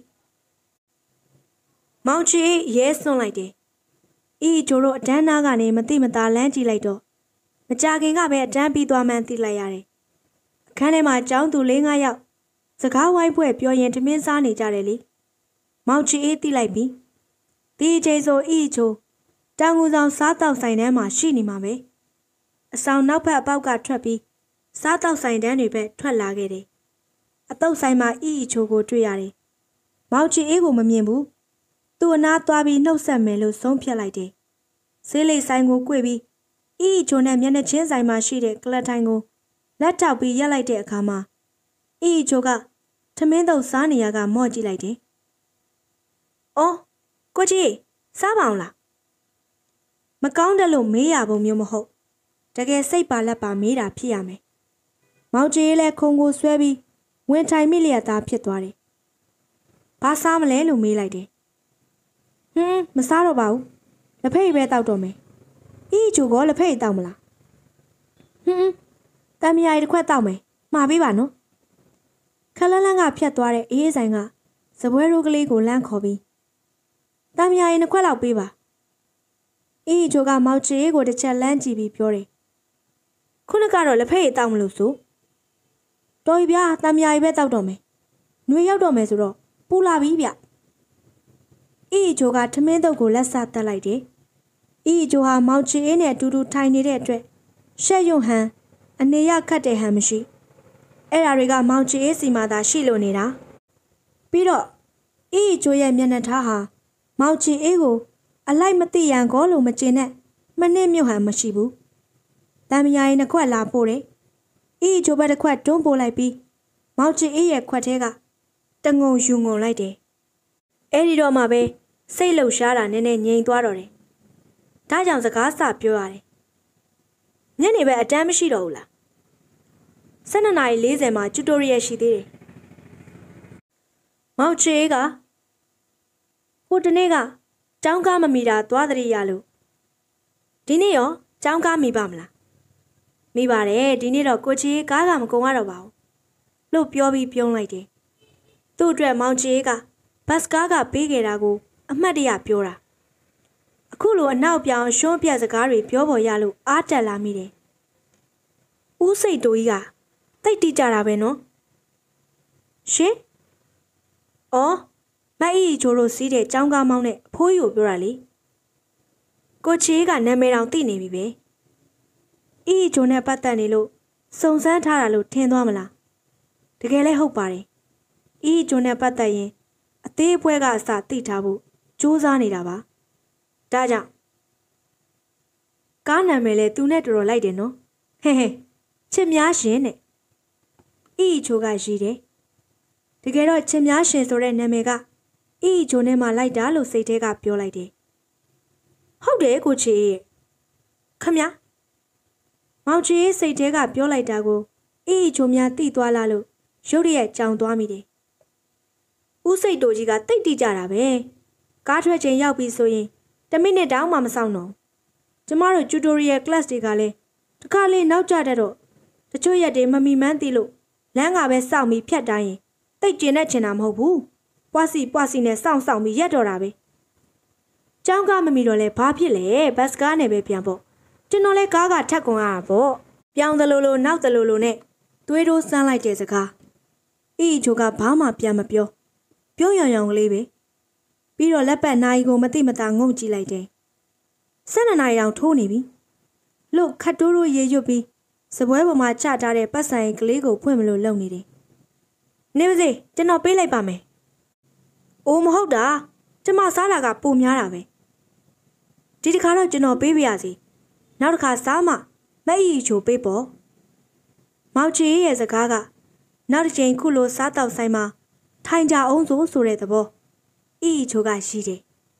မောင်ချီအေးရဲစွန့်လိုက်တယ်အီချိုတို့အတန်းနာကနေမတိမသားလမ်းကြည့်လိုက်တော့မကြခင်ကပဲအတန်းပြီးသွားမှန်းသိလိုက်ရတယ်အခန်းထဲမှာကျောင်းသူ၄-၅ယောက်စကားဝိုင်းဖွဲ့ပြောရင်ထမင်းစားနေကြတယ်လေမောင်ချီအေးသိလိုက်ပြီဒီအချိန်ဆိုအီချိုတောင်ငူဆောင်စားတောက်ဆိုင်တန်းမှာရှိနေမှာပဲအဆောင်နောက်ဘက်အပေါက်ကထွက်ပြီးစားတောက်ဆိုင်တန်းတွေပဲထွက်လာခဲ့တယ်အတုပ်ဆိုင်မှာအီချိုကိုတွေ့ရတယ်မောင်ချီအေးကိုမမြင်ဘူးသူ့အနားသွားပြီးနှုတ်ဆက်မယ်လို့ဆုံးဖြတ်လိုက်တယ်ဆေးလိပ်ဆိုင်ကို꿰ပြီးအီချိုနဲ့မျက်နှာချင်းဆိုင်မှာရှိတဲ့ကလတ်ထိုင်ကိုလက်ထောက်ပြီးရက်လိုက်တဲ့အခါမှာအီချိုကထမင်းတုပ်စားနေရကမော့ကြည့်လိုက်တယ်အော်ကိုကြီးစားပါအောင်လားမကောင်းတယ်လို့မေးရပုံမျိုးမဟုတ်တကယ်စိတ်ပါလက်ပါမေးတာဖြစ်ရမယ်မောင်ကြီးလည်းခုံကိုဆွဲပြီးဝင်ထိုင်မိလျက်သားဖြစ်သွားတယ်ဘာစားမလဲလို့မေးလိုက်တယ်ဟင်းမစားတော့ပါဘူးလက်ဖက်ပဲတောက်တော့မယ်အီချိုကလက်ဖက်တောက်မလားဟင်းတမ်းမယားတစ်ခွက်တောက်မယ်မှာပေးပါနော်ခလန်းလန်းကဖြတ်သွားတဲ့အေးဆိုင်ကစပွဲရိုးကလေးကိုလမ်းခေါ်ပြီးတမ်းမယားနှစ်ခွက်လောက်ပေးပါအီချိုကမောင်ချီကိုတစ်ချက်လမ်းကြည့်ပြီးပြောတယ်ခုနကတော့လက်ဖက်တောက်မလို့ဆိုတော်ပြီဗျာတမ်းမယားပဲတောက်တော့မယ်ຫນွေရောက်တော့မယ်ဆိုတော့ပူလာပြီဗျအီချိုကထမင်းတုပ်ကိုလက်စတက်လိုက်တယ်အီချိုဟာမောင်ချီအေးနဲ့အတူတူထိုင်နေတဲ့အတွက်ရှက်ရွံ့ဟန်အနေရခတ်တဲ့ဟန်မရှိအဲ့ဓာတွေကမောင်ချီအေးစီမှာသာရှိလို့နေတာပြီးတော့အီချိုရဲ့မျက်နှာထားဟာမောင်ချီအေးကိုအလိုက်မသိရန်ကောလို့မကျင်နဲ့မနစ်မြုပ်ဟန်မရှိဘူးတမ်းမယားရင်တစ်ခွက်လာပို့တယ်အီချိုဘက်တစ်ခွက်တွန်းပို့လိုက်ပြီးမောင်ချီအေးရဲ့ခွက်ထဲကတငုံယူငုံလိုက်တယ်အဲ့ဒီတော့မှပဲစိတ်လှုပ်ရှားတာနည်းနည်းငြိမ်သွားတော့တယ်ဒါကြောင့်စကားစပြောရတယ်ညနေပဲအတန်းမရှိတော့ဘူးလား၁၂နာရီ၄၀မှာကျူတိုရီယယ်ရှိသေးတယ်မောင်ချီကဟိုတနေ့ကကျောင်းကားမမီတာသွားတရရလို့ဒီနေ့ရောကျောင်းကားမိပါမလားမိပါတယ်ဒီနေ့တော့ကိုချီကားကမကုန်ရတော့ပါဘူးလို့ပြောပြီးပြုံးလိုက်တယ်သူ့အတွက်မောင်ချီကဘတ်စကားကပေးခဲ့တာကိုအမှတ်တရပြောတာအခုလိုအနောက်ပြောင်ရှုံးပြက်စကားတွေပြောပေါ်ရလို့အားတက်လာမိတယ်ဦးစိတ်တိုးကြီးကတိတ်တိကြတာပဲနော်ရှင်အော်မအီချိုတို့စီးတဲ့ចောင်းကားမောင်းနဲ့အဖိုးကြီးကိုပြောတာလေကိုချီကနာမည်တောင်သိနေပြီပဲအီချိုနဲ့ပတ်သက်နေလို့စုံစမ်းထားတာလို့ထင်သွားမလားတကယ်လည်းဟုတ်ပါတယ်အီချိုနဲ့ပတ်သက်ရင်အသေးပွဲကအစသိထားဖို့ကြိုးစားနေတာပါဒါကြောင့်ကားနာမည်လဲသူနဲ့တော်တော်လိုက်တယ်နော်ဟဲဟဲချစ်များရှင်တဲ့အီချိုကရည်တယ်တကယ်တော့ချစ်များရှင်ဆိုတဲ့နာမည်ကအီချိုနဲ့မှလိုက်တာလို့စိတ်ထဲကပြောလိုက်တယ်ဟုတ်တယ်ကိုချီရဲ့ခမမောင်ချီစိတ်ထဲကပြောလိုက်တာကိုအီချိုများသိသွားလားလို့ရုတ်တရက်ကြောင်သွားမိတယ်ဦးစိတ်တိုကြီးကတိတ်တိကြတာပဲကားထွက်ချိန်ရောက်ပြီဆိုရင်တမိနစ်တောင်မှမဆောင်တော့ကျမတို့ tutorial class တွေကလည်းတခါလေနောက်ကျတတ်တော့တချို့ရက်တွေမမီမန်းသိလို့လမ်းကပဲစောင့်ပြီးဖြတ်တိုင်းရင်တတိတ်ကျင်နဲ့ချင်တာမဟုတ်ဘူးပွားစီပွားစီနဲ့စောင့်စောင့်ပြီးရက်တော့တာပဲကျောင်းကားမမီတော့လဲဘာဖြစ်လဲဘတ်စကားနဲ့ပဲပြန်ပေါ့ကျွန်တော်လဲကားကထက်ကုန်ရတာပေါ့ပြောင်းသလိုလိုနောက်သလိုလိုနဲ့သွေးတိုးစမ်းလိုက်တဲ့စကားအီချိုကဘာမှပြန်မပြောပြုံးရောင်ရောင်ကလေးပဲပြီးတော့လက်ပတ်နိုင်ကိုမတိမတာငုံကြည့်လိုက်တယ်ဆယ်နှစ်နာရီတောင်ထိုးနေပြီလို့ခတ်တိုးတိုးရေရွတ်ပြီးစပွဲပေါ်မှာချထားတဲ့ပတ်ဆိုင်ကလေးကိုဖွင့်မလို့လုံနေတယ်နေပါစေကျွန်တော်ပေးလိုက်ပါမယ်အိုးမဟုတ်တာကျမစားတာကပုံများတာပဲဒီတစ်ခါတော့ကျွန်တော်ပေးပြရစီနောက်တစ်ခါစားမှမအီချိုပေးပေါ့မောင်ချီရဲ့စကားကနောက်တစ်ချိန်ခုလိုစားတောက်ဆိုင်မှာထိုင်ကြအောင်ဆိုဆိုတဲ့သဘောအီချိုကရှိတယ်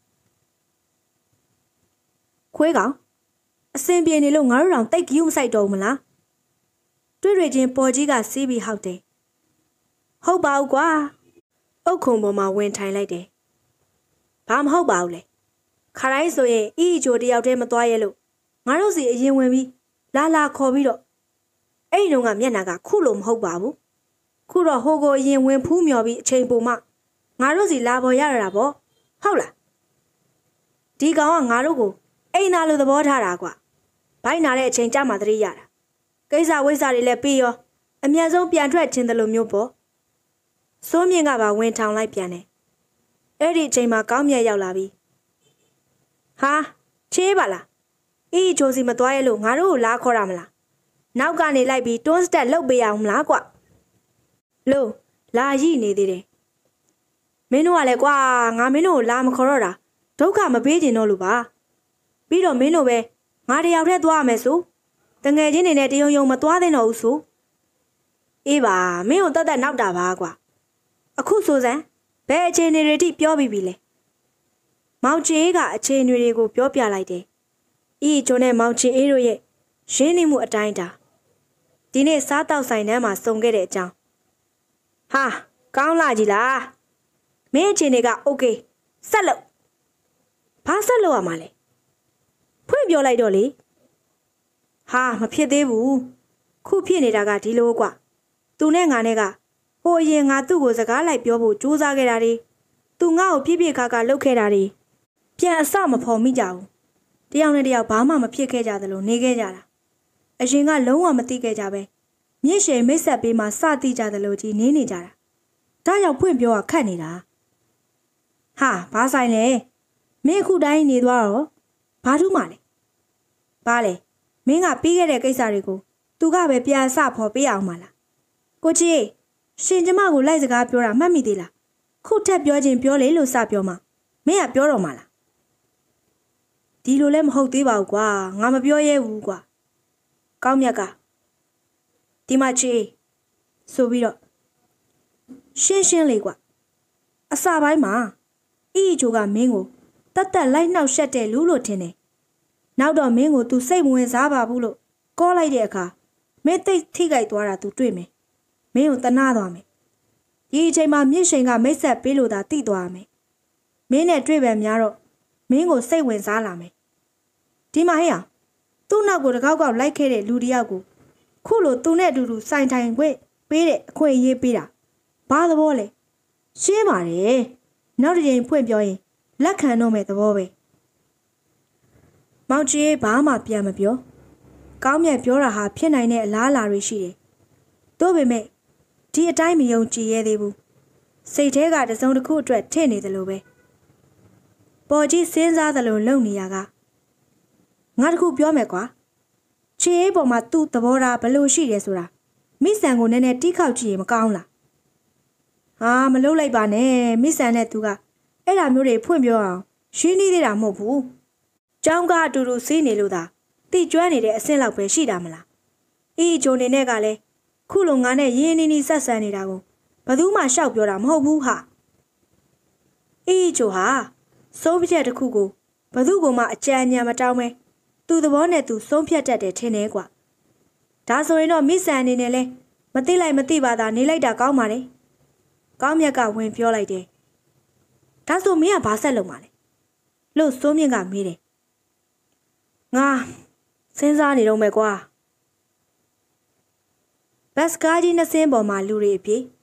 ခွေးကောင်အစင်ပြေနေလို့ငါတို့တောင်တိတ်ကြီးမဆိုင်တော့ဘူးမလားတွေ့တွေ့ချင်းပေါ်ကြီးကစီးပြီးဟောက်တယ်ဟုတ်ပါဘူးကွာအုတ်ခုံပေါ်မှာဝင်ထိုင်လိုက်တယ်ဘာမဟုတ်ပါဘူးလေခါတိုင်းဆိုရင်အီချိုတယောက်တည်းမသွားရဲလို့ငါတို့စီအရင်ဝင်ပြီးလာလာခေါ်ပြီးတော့အဲ့ဒီတော့ကမျက်နှာကခုလိုမဟုတ်ပါဘူးခုတော့ဟိုကိုအရင်ဝင်ဖူးမြော်ပြီးအချိန်ပုံမှငါတို့စီလာပေါ်ရရတာပေါ့ဟုတ်လားဒီကောင်ကငါတို့ကိုအိမ်သားလိုသဘောထားတာကွာဘိုင်းနာတဲ့အချိန်ကြာမှသတိရတာကိစ္စဝိစ္စတွေလည်းပြီးရောအမြန်ဆုံးပြန်ထွက်ခြင်းတလို့မျိုးပေါ့စိုးမြင့်ကပါဝင်ထောင်လိုက်ပြန်တယ်အဲ့ဒီအချိန်မှာကောင်းမြတ်ရောက်လာပြီဟာချေးပါလားအီချိုစီမသွားရလို့ငါတို့ကိုလာခေါ်ရမလားနောက်ကနေလိုက်ပြီးတွန်းစတက်လှုပ်ပေးအောင်မလားကွလို့လာရည်နေသေးတယ်မင်းတို့ကလည်းကွာငါမင်းတို့ကိုလာမခေါ်တော့တာဒုက္ခမပေးချင်တော့လို့ပါပြီးတော့မင်းတို့ပဲငါတယောက်တည်းသွားရမယ်ဆိုတငယ်ချင်းတွေနဲ့တယုံယုံမသွားသင့်တော့ဘူးဆိုအေးပါမင်းကိုတတ်တတ်နောက်တာပါကွာအခုဆိုစမ်းဘယ်အခြေအနေတွေထိပြောပြီးပြီလဲမောင်ချီအေးကအခြေအနေတွေကိုပြောပြလိုက်တယ်အီချိုနဲ့မောင်ချီအေးတို့ရဲ့ရင်းနှီးမှုအတိုင်းတာဒီနေ့စားတောက်ဆိုင်ထဲမှာစုံခဲ့တဲ့အကြောင်းဟာကောင်းလာကြီးလားမင်းအခြေအနေကโอเคဆက်လို့ဘာဆက်လို့ရမှာလဲဖွင့်ပြောလိုက်တော့လေဟာမဖြစ်သေးဘူးခုဖြစ်နေတာကဒီလိုကွာသူနဲ့ငါနဲ့ကဟိုအရင်ငါသူ့ကိုစကားလိုက်ပြောဖို့ကြိုးစားခဲ့တာတွေသူငါ့ကိုပြည့်ပြည့်ခါခါလှုပ်ခဲ့တာတွေပြန်အစမဖော်မိကြဘူးတယောက်နဲ့တယောက်ဘာမှမဖြစ်ခဲ့ကြသလိုနေခဲ့ကြတာအရင်ကလုံးဝမသိခဲ့ကြပဲမြင့်ရှည်မိတ်ဆက်ပေးမှစသိကြသလိုကြီးနေနေကြတာဒါကြောင့်ဖွင့်ပြောတာခတ်နေတာဟာဘာဆိုင်လဲမင်းအခုတိုင်းနေသွားတော့ဘာထူးမှလဲဘာလဲမင်းကပြီးခဲ့တဲ့ကိစ္စတွေကိုသူကပဲပြန်စဖော်ပေးအောင်မလားကိုကြီးရှင်ကျမကိုလိုက်စကားပြောတာမှတ်မိသေးလားခုထက်ပြောချင်းပြောလေလို့စပြောမှမင်းကပြောတော့မှလားဒီလိုလည်းမဟုတ်သေးပါဘူးကွာငါမပြောရဲဘူးကွာကောင်းမြတ်ကဒီမချီဆိုပြီးတော့ရှင်းရှင်းလေးကွာအစာပိုင်းမှာအီချိုကမင်းကိုတတ်တက်လိုက်နှောက်ရှက်တဲ့လူလို့ထင်တယ်နောက်တော့မင်းကို तू စိတ်မဝင်စားပါဘူးလို့ကောလိုက်တဲ့အခါမင်းသိထိကြိုက်သွားတာ तू တွေ့မယ်မင်းကိုတနာသွားမယ်ဒီအချိန်မှာမြင့်ရှင်ကမိတ်ဆက်ပေးလို့သာတိသွားမယ်မင်းနဲ့တွေ့ပဲများတော့မင်းကိုစိတ်ဝင်စားလာမယ်ဒီမှာဟဲ့အောင်သူ့နောက်ကိုတကောက်ကောက်လိုက်ခဲ့တဲ့လူတယောက်ကိုခုလိုသူနဲ့အတူတူစိုင်ထိုင်ခွင့်ပေးတဲ့အခွင့်အရေးပေးတာဘာသဘောလဲရှင်းပါတယ်နောက်တစ်ချိန်ဖွင့်ပြောရင်လက်ခံတော့မဲ့သဘောပဲမောင်ကြီးဘာမှပြန်မပြောကောင်းမြတ်ပြောတာဟာဖြစ်နိုင်တဲ့အလားအလာတွေရှိတယ်သို့ပေမဲ့ဒီအတိုင်းမယုံကြည်ရသေးဘူးစိတ်ထဲကတစုံတစ်ခုအတွက်ထင့်နေတယ်လို့ပဲပေါ်ကြီးစဉ်းစားသလိုလုံနေရကငါတခုပြောမယ်ကွာချေးပေါ်မှာသူ့သဘောထားဘလို့ရှိတယ်ဆိုတာမိဆန်ကိုနည်းနည်းတီးခေါက်ကြည့်ရင်မကောင်းလားဟာမလုပ်လိုက်ပါနဲ့မိဆန်နဲ့သူကအဲ့ဒါမျိုးတွေဖွင့်ပြောအောင်ရှင်းနေသေးတာမဟုတ်ဘူးကျောင်းကအတူတူစီးနေလို့သာတိကျွမ်းနေတဲ့အဆင့်လောက်ပဲရှိတာမလားအေးဂျိုနေနဲ့ကလည်းခုလိုငါနဲ့ရင်းနေနေဆက်ဆံနေတာကိုဘယ်သူမှရှောက်ပြောတာမဟုတ်ဘူးဟာအေးဂျိုဟာစိုးပြချက်တစ်ခုကိုဘယ်သူကမှအကြံဉာဏ်မတောင်းပဲသူ့သဘောနဲ့သူဆုံးဖြတ်တတ်တယ်ထင်တယ်ကွာဒါဆိုရင်တော့မိဆန်အနေနဲ့လဲမသိလိုက်မသိပါသာနေလိုက်တာကောင်းပါလေကောင်းမြတ်ကဝင်ပြောလိုက်တယ်ဒါဆိုမင်းကဘာဆက်လုပ်မှာလဲလို့စိုးမြင့်ကမေးတယ်ငါစဉ်းစားနေတော့မယ်ကွာဘတ်စကားကြီးနှစ်စင်းပေါ်မှာလူတွေအပြေဘ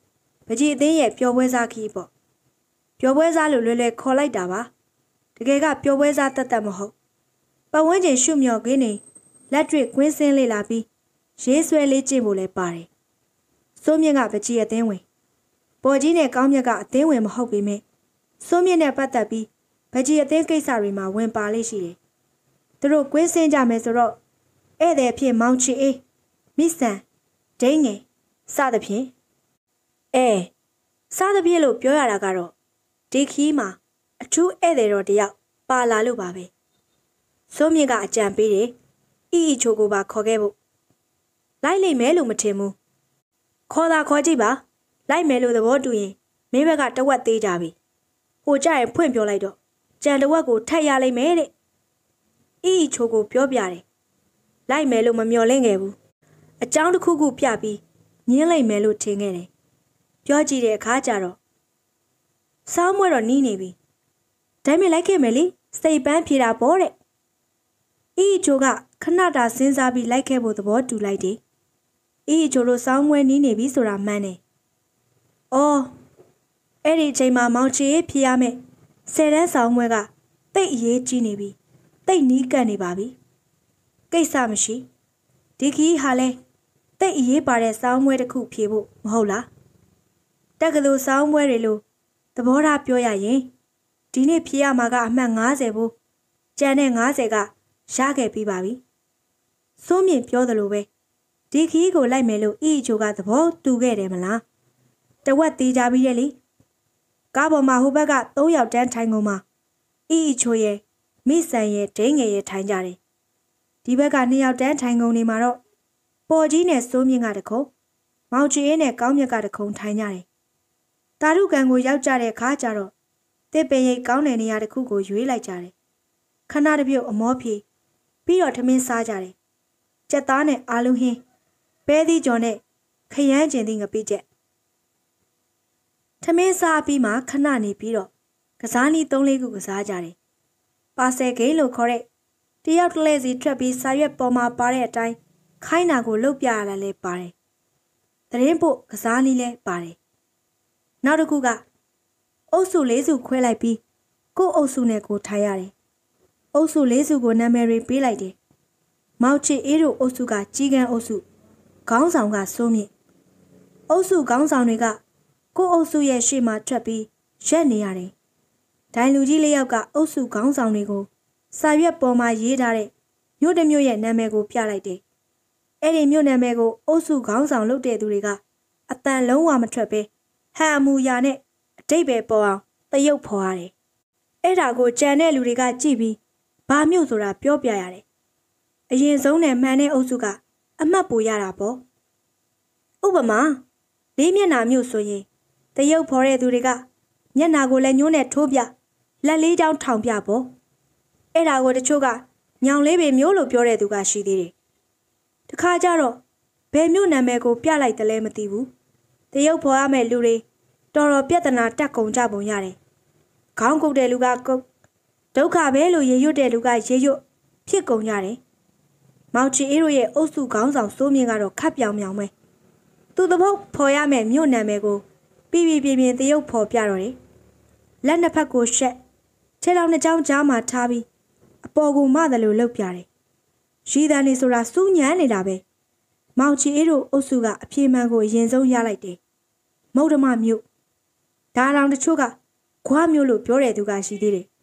ကြီးအသင်းရဲ့ပျော်ပွဲစားခီးပေါ့ပျော်ပွဲစားလို့လွယ်လွယ်ခေါ်လိုက်တာပါတကယ်ကပျော်ပွဲစားတတ်တတ်မဟုတ်ပတ်ဝန်းကျင်ရှုမြော်ခင်းနေလက်တွေ့ကွင်းစင်းလေးလာပြီးရေးဆွဲလေးကျင့်ဖို့လဲပါတယ်စိုးမြင့်ကပကြီးအသင်းဝင်ပေါ်ကြီးနဲ့ကောင်းမြတ်ကအသင်းဝင်မဟုတ်ပေမဲ့စိုးမြင့်နဲ့ပတ်သက်ပြီးပကြီးအသင်းကိစ္စတွေမှာဝင်ပါလေးရှိတယ်သူတို့ကွင်းစင်းကြမယ်ဆိုတော့ဧည့်သည်ဖြစ်မောင်ချီအေးမိဆန်ဒိန်းငယ်စသဖြင့်အဲစသဖြင့်လို့ပြောရတာကတော့ဒီခီးမှာအထူးဧည့်သည်တော်တယောက်ပါလာလို့ပါပဲစိုးမြင့်ကအကြံပေးတယ်အီအီချိုကိုပါခေါ်ခဲ့ဖို့လိုက်လိမ့်မယ်လို့မထင်ဘူးခေါ်တာခေါ်ကြည့်ပါလိုက်မယ်လို့သဘောတူရင်မင်းဘက်ကတဝက်သေးကြပြီဟိုကြရင်ဖွင့်ပြောလိုက်တော့ကြံတဝက်ကိုထပ်ရလိမ့်မယ်တဲ့အီအီချိုကိုပြောပြတယ်လိုက်မယ်လို့မမျှော်လင့်ခဲ့ဘူးအကြောင်းတစ်ခုခုပြပြီးညင်းလိုက်မယ်လို့ထင်ခဲ့တယ်ပြောကြည့်တဲ့အခါကျတော့စောင်းမွဲတော့နီးနေပြီဒါပေမဲ့လိုက်ခဲ့မယ်လေစိတ်ပန်းဖြေတာပေါ့တဲ့အီအီချိုကခဏတာစဉ်းစားပြီးလိုက်ခဲ့ဖို့သဘောတူလိုက်တယ်အီအီချိုတို့စောင်းမွဲနီးနေပြီဆိုတာမှန်းတယ်အော်အဲ့ဒီအချိန်မှာမောင်ချီရေးဖြေရမယ်ဆယ်တန်းဆောင်မွဲကတိတ်အရေးကြီးနေပြီတိတ်နီးကပ်နေပါပြီကိစ္စမရှိဒီခီးဟာလဲတိတ်အရေးပါတဲ့စောင်းမွဲတစ်ခုဖြေဖို့မဟုတ်လားတက်ကလေးစောင်းမွဲတွေလို့သဘောထားပြောရရင်ဒီနေ့ဖြေရမှာကအမှတ်၅၀ဘူးကျန်တဲ့၅၀ကရခဲ့ပြီးပါပြီစိုးမြင့်ပြောသလိုပဲဒီခီးကိုလိုက်မယ်လို့အီအီချိုကသဘောတူခဲ့တယ်မလားတဝက်သေးကြပြီးရဲ့လေကားပေါ်မှာဟိုဘက်က၃ယောက်တန်းထိုင်ကုန်မှာအီအီချိုရဲ့မိဆန်ရဲ့ဒိန်းငယ်ရဲ့ထိုင်ကြတယ်ဒီဘက်က၂ယောက်တန်းထိုင်ကုန်နေမှာတော့ပေါ်ကြီးနဲ့စိုးမြင့်ကတခုံမောင်ချီအေးနဲ့ကောင်းမြတ်ကတခုံထိုင်ကြတယ်တာရုကန်ကိုရောက်ကြတဲ့အခါကျတော့တစ်ပင်ရိပ်ကောင်းတဲ့နေရာတစ်ခုကိုရွေးလိုက်ကြတယ်ခဏတစ်ပြုတ်အမောဖြေပြီးတော့ထမင်းစားကြတယ်ကြက်သားနဲ့အာလူဟင်းပဲသီးကြော်နဲ့ခရမ်းကျင်သည့်ငပိချက်ထမင်းစားပြီးမှခဏနေပြီးတော့ကစားနည်း၃လေးခုကစားကြတယ်ပါဆယ်ဂိမ်းလို့ခေါ်တဲ့တယောက်တစ်လဲစီထွက်ပြီးစာရွက်ပေါ်မှာပါတဲ့အတိုင်းခိုင်းတာကိုလုပ်ပြရတာလဲပါတယ်သတင်းပို့ကစားနည်းလဲပါတယ်နောက်တစ်ခုကအုပ်စုလေးစုခွဲလိုက်ပြီးကို့အုပ်စုနဲ့ကိုထိုင်ရတယ်အုပ်စုလေးစုကိုနာမည်တွေပေးလိုက်တယ်မောင်ချီအေးတို့အုပ်စုကကြီးကန်းအုပ်စုခေါင်းဆောင်ကစိုးမြင့်အုပ်စုခေါင်းဆောင်တွေကကို့အုပ်စုရဲ့ရှေ့မှာထွက်ပြီးရက်နေရတယ်ဒိုင်လူကြီးလေးယောက်ကအုပ်စုခေါင်းဆောင်တွေကိုစာရွက်ပေါ်မှာရေးထားတဲ့မြို့တစ်မြို့ရဲ့နာမည်ကိုပြလိုက်တယ်အဲ့ဒီမြို့နာမည်ကိုအုပ်စုခေါင်းဆောင်လုပ်တဲ့သူတွေကအတန်လုံးဝမထွက်ပဲဟန်အမူအရာနဲ့အတိတ်ပဲပေါ်အောင်တရုပ်ဖော်ရတယ်အဲ့ဒါကိုကြံတဲ့လူတွေကကြည့်ပြီးဘာမြို့ဆိုတာပြောပြရတယ်အရင်ဆုံးနဲ့မှန်တဲ့အုပ်စုကအမှတ်ပိုရတာပေါ့ဥပမာလေးမျက်နှာမြို့ဆိုရင်တရုပ်ဖော်တဲ့သူတွေကမျက်နှာကိုလည်းညှိုးနဲ့ထိုးပြလက်လေးချောင်းထောင်ပြပေါ့အဲ့ဒါကိုတချို့ကညောင်လေးပင်မျိုးလို့ပြောတဲ့သူကရှိသေးတယ်တခါကျတော့ဘယ်မြို့နာမည်ကိုပြလိုက်တယ်လဲမသိဘူးတရုပ်ဖော်ရမယ့်လူတွေတော်တော်ပြဿနာတက်ကုန်ကြပုံရတယ်ခေါင်းကုတ်တဲ့လူကကုတ်ဒုက္ခပဲလို့ရေရွတ်တဲ့လူကရေရွတ်ဖြစ်ကုန်ကြတယ်မောင်ချီအေးတို့ရဲ့အုပ်စုခေါင်းဆောင်စိုးမြင့်ကတော့ခပ်ပြောင်ပြောင်ပဲသူသဘောဖော်ရမယ့်မြို့နာမည်ကိုပြီးပြီးပြင်းပြင်းတရုပ်ဖော်ပြတော့တယ်လက်နှစ်ဖက်ကိုရှက်ခြေထောက်နှစ်ချောင်းကြားမှာထားပြီးအပေါ်ကိုမတယ်လို့လှုပ်ပြတယ်ရီတန်နေဆိုတာစူးညံနေတာပဲမောင်ချီအေးတို့အုပ်စုကအပြေမှန်ကိုအရင်ဆုံးရလိုက်တယ်မုဒ္ဓမမြို့ဒါတောင်တချို့ကခွားမြို့လို့ပြောတဲ့သူကရှိသေးတယ်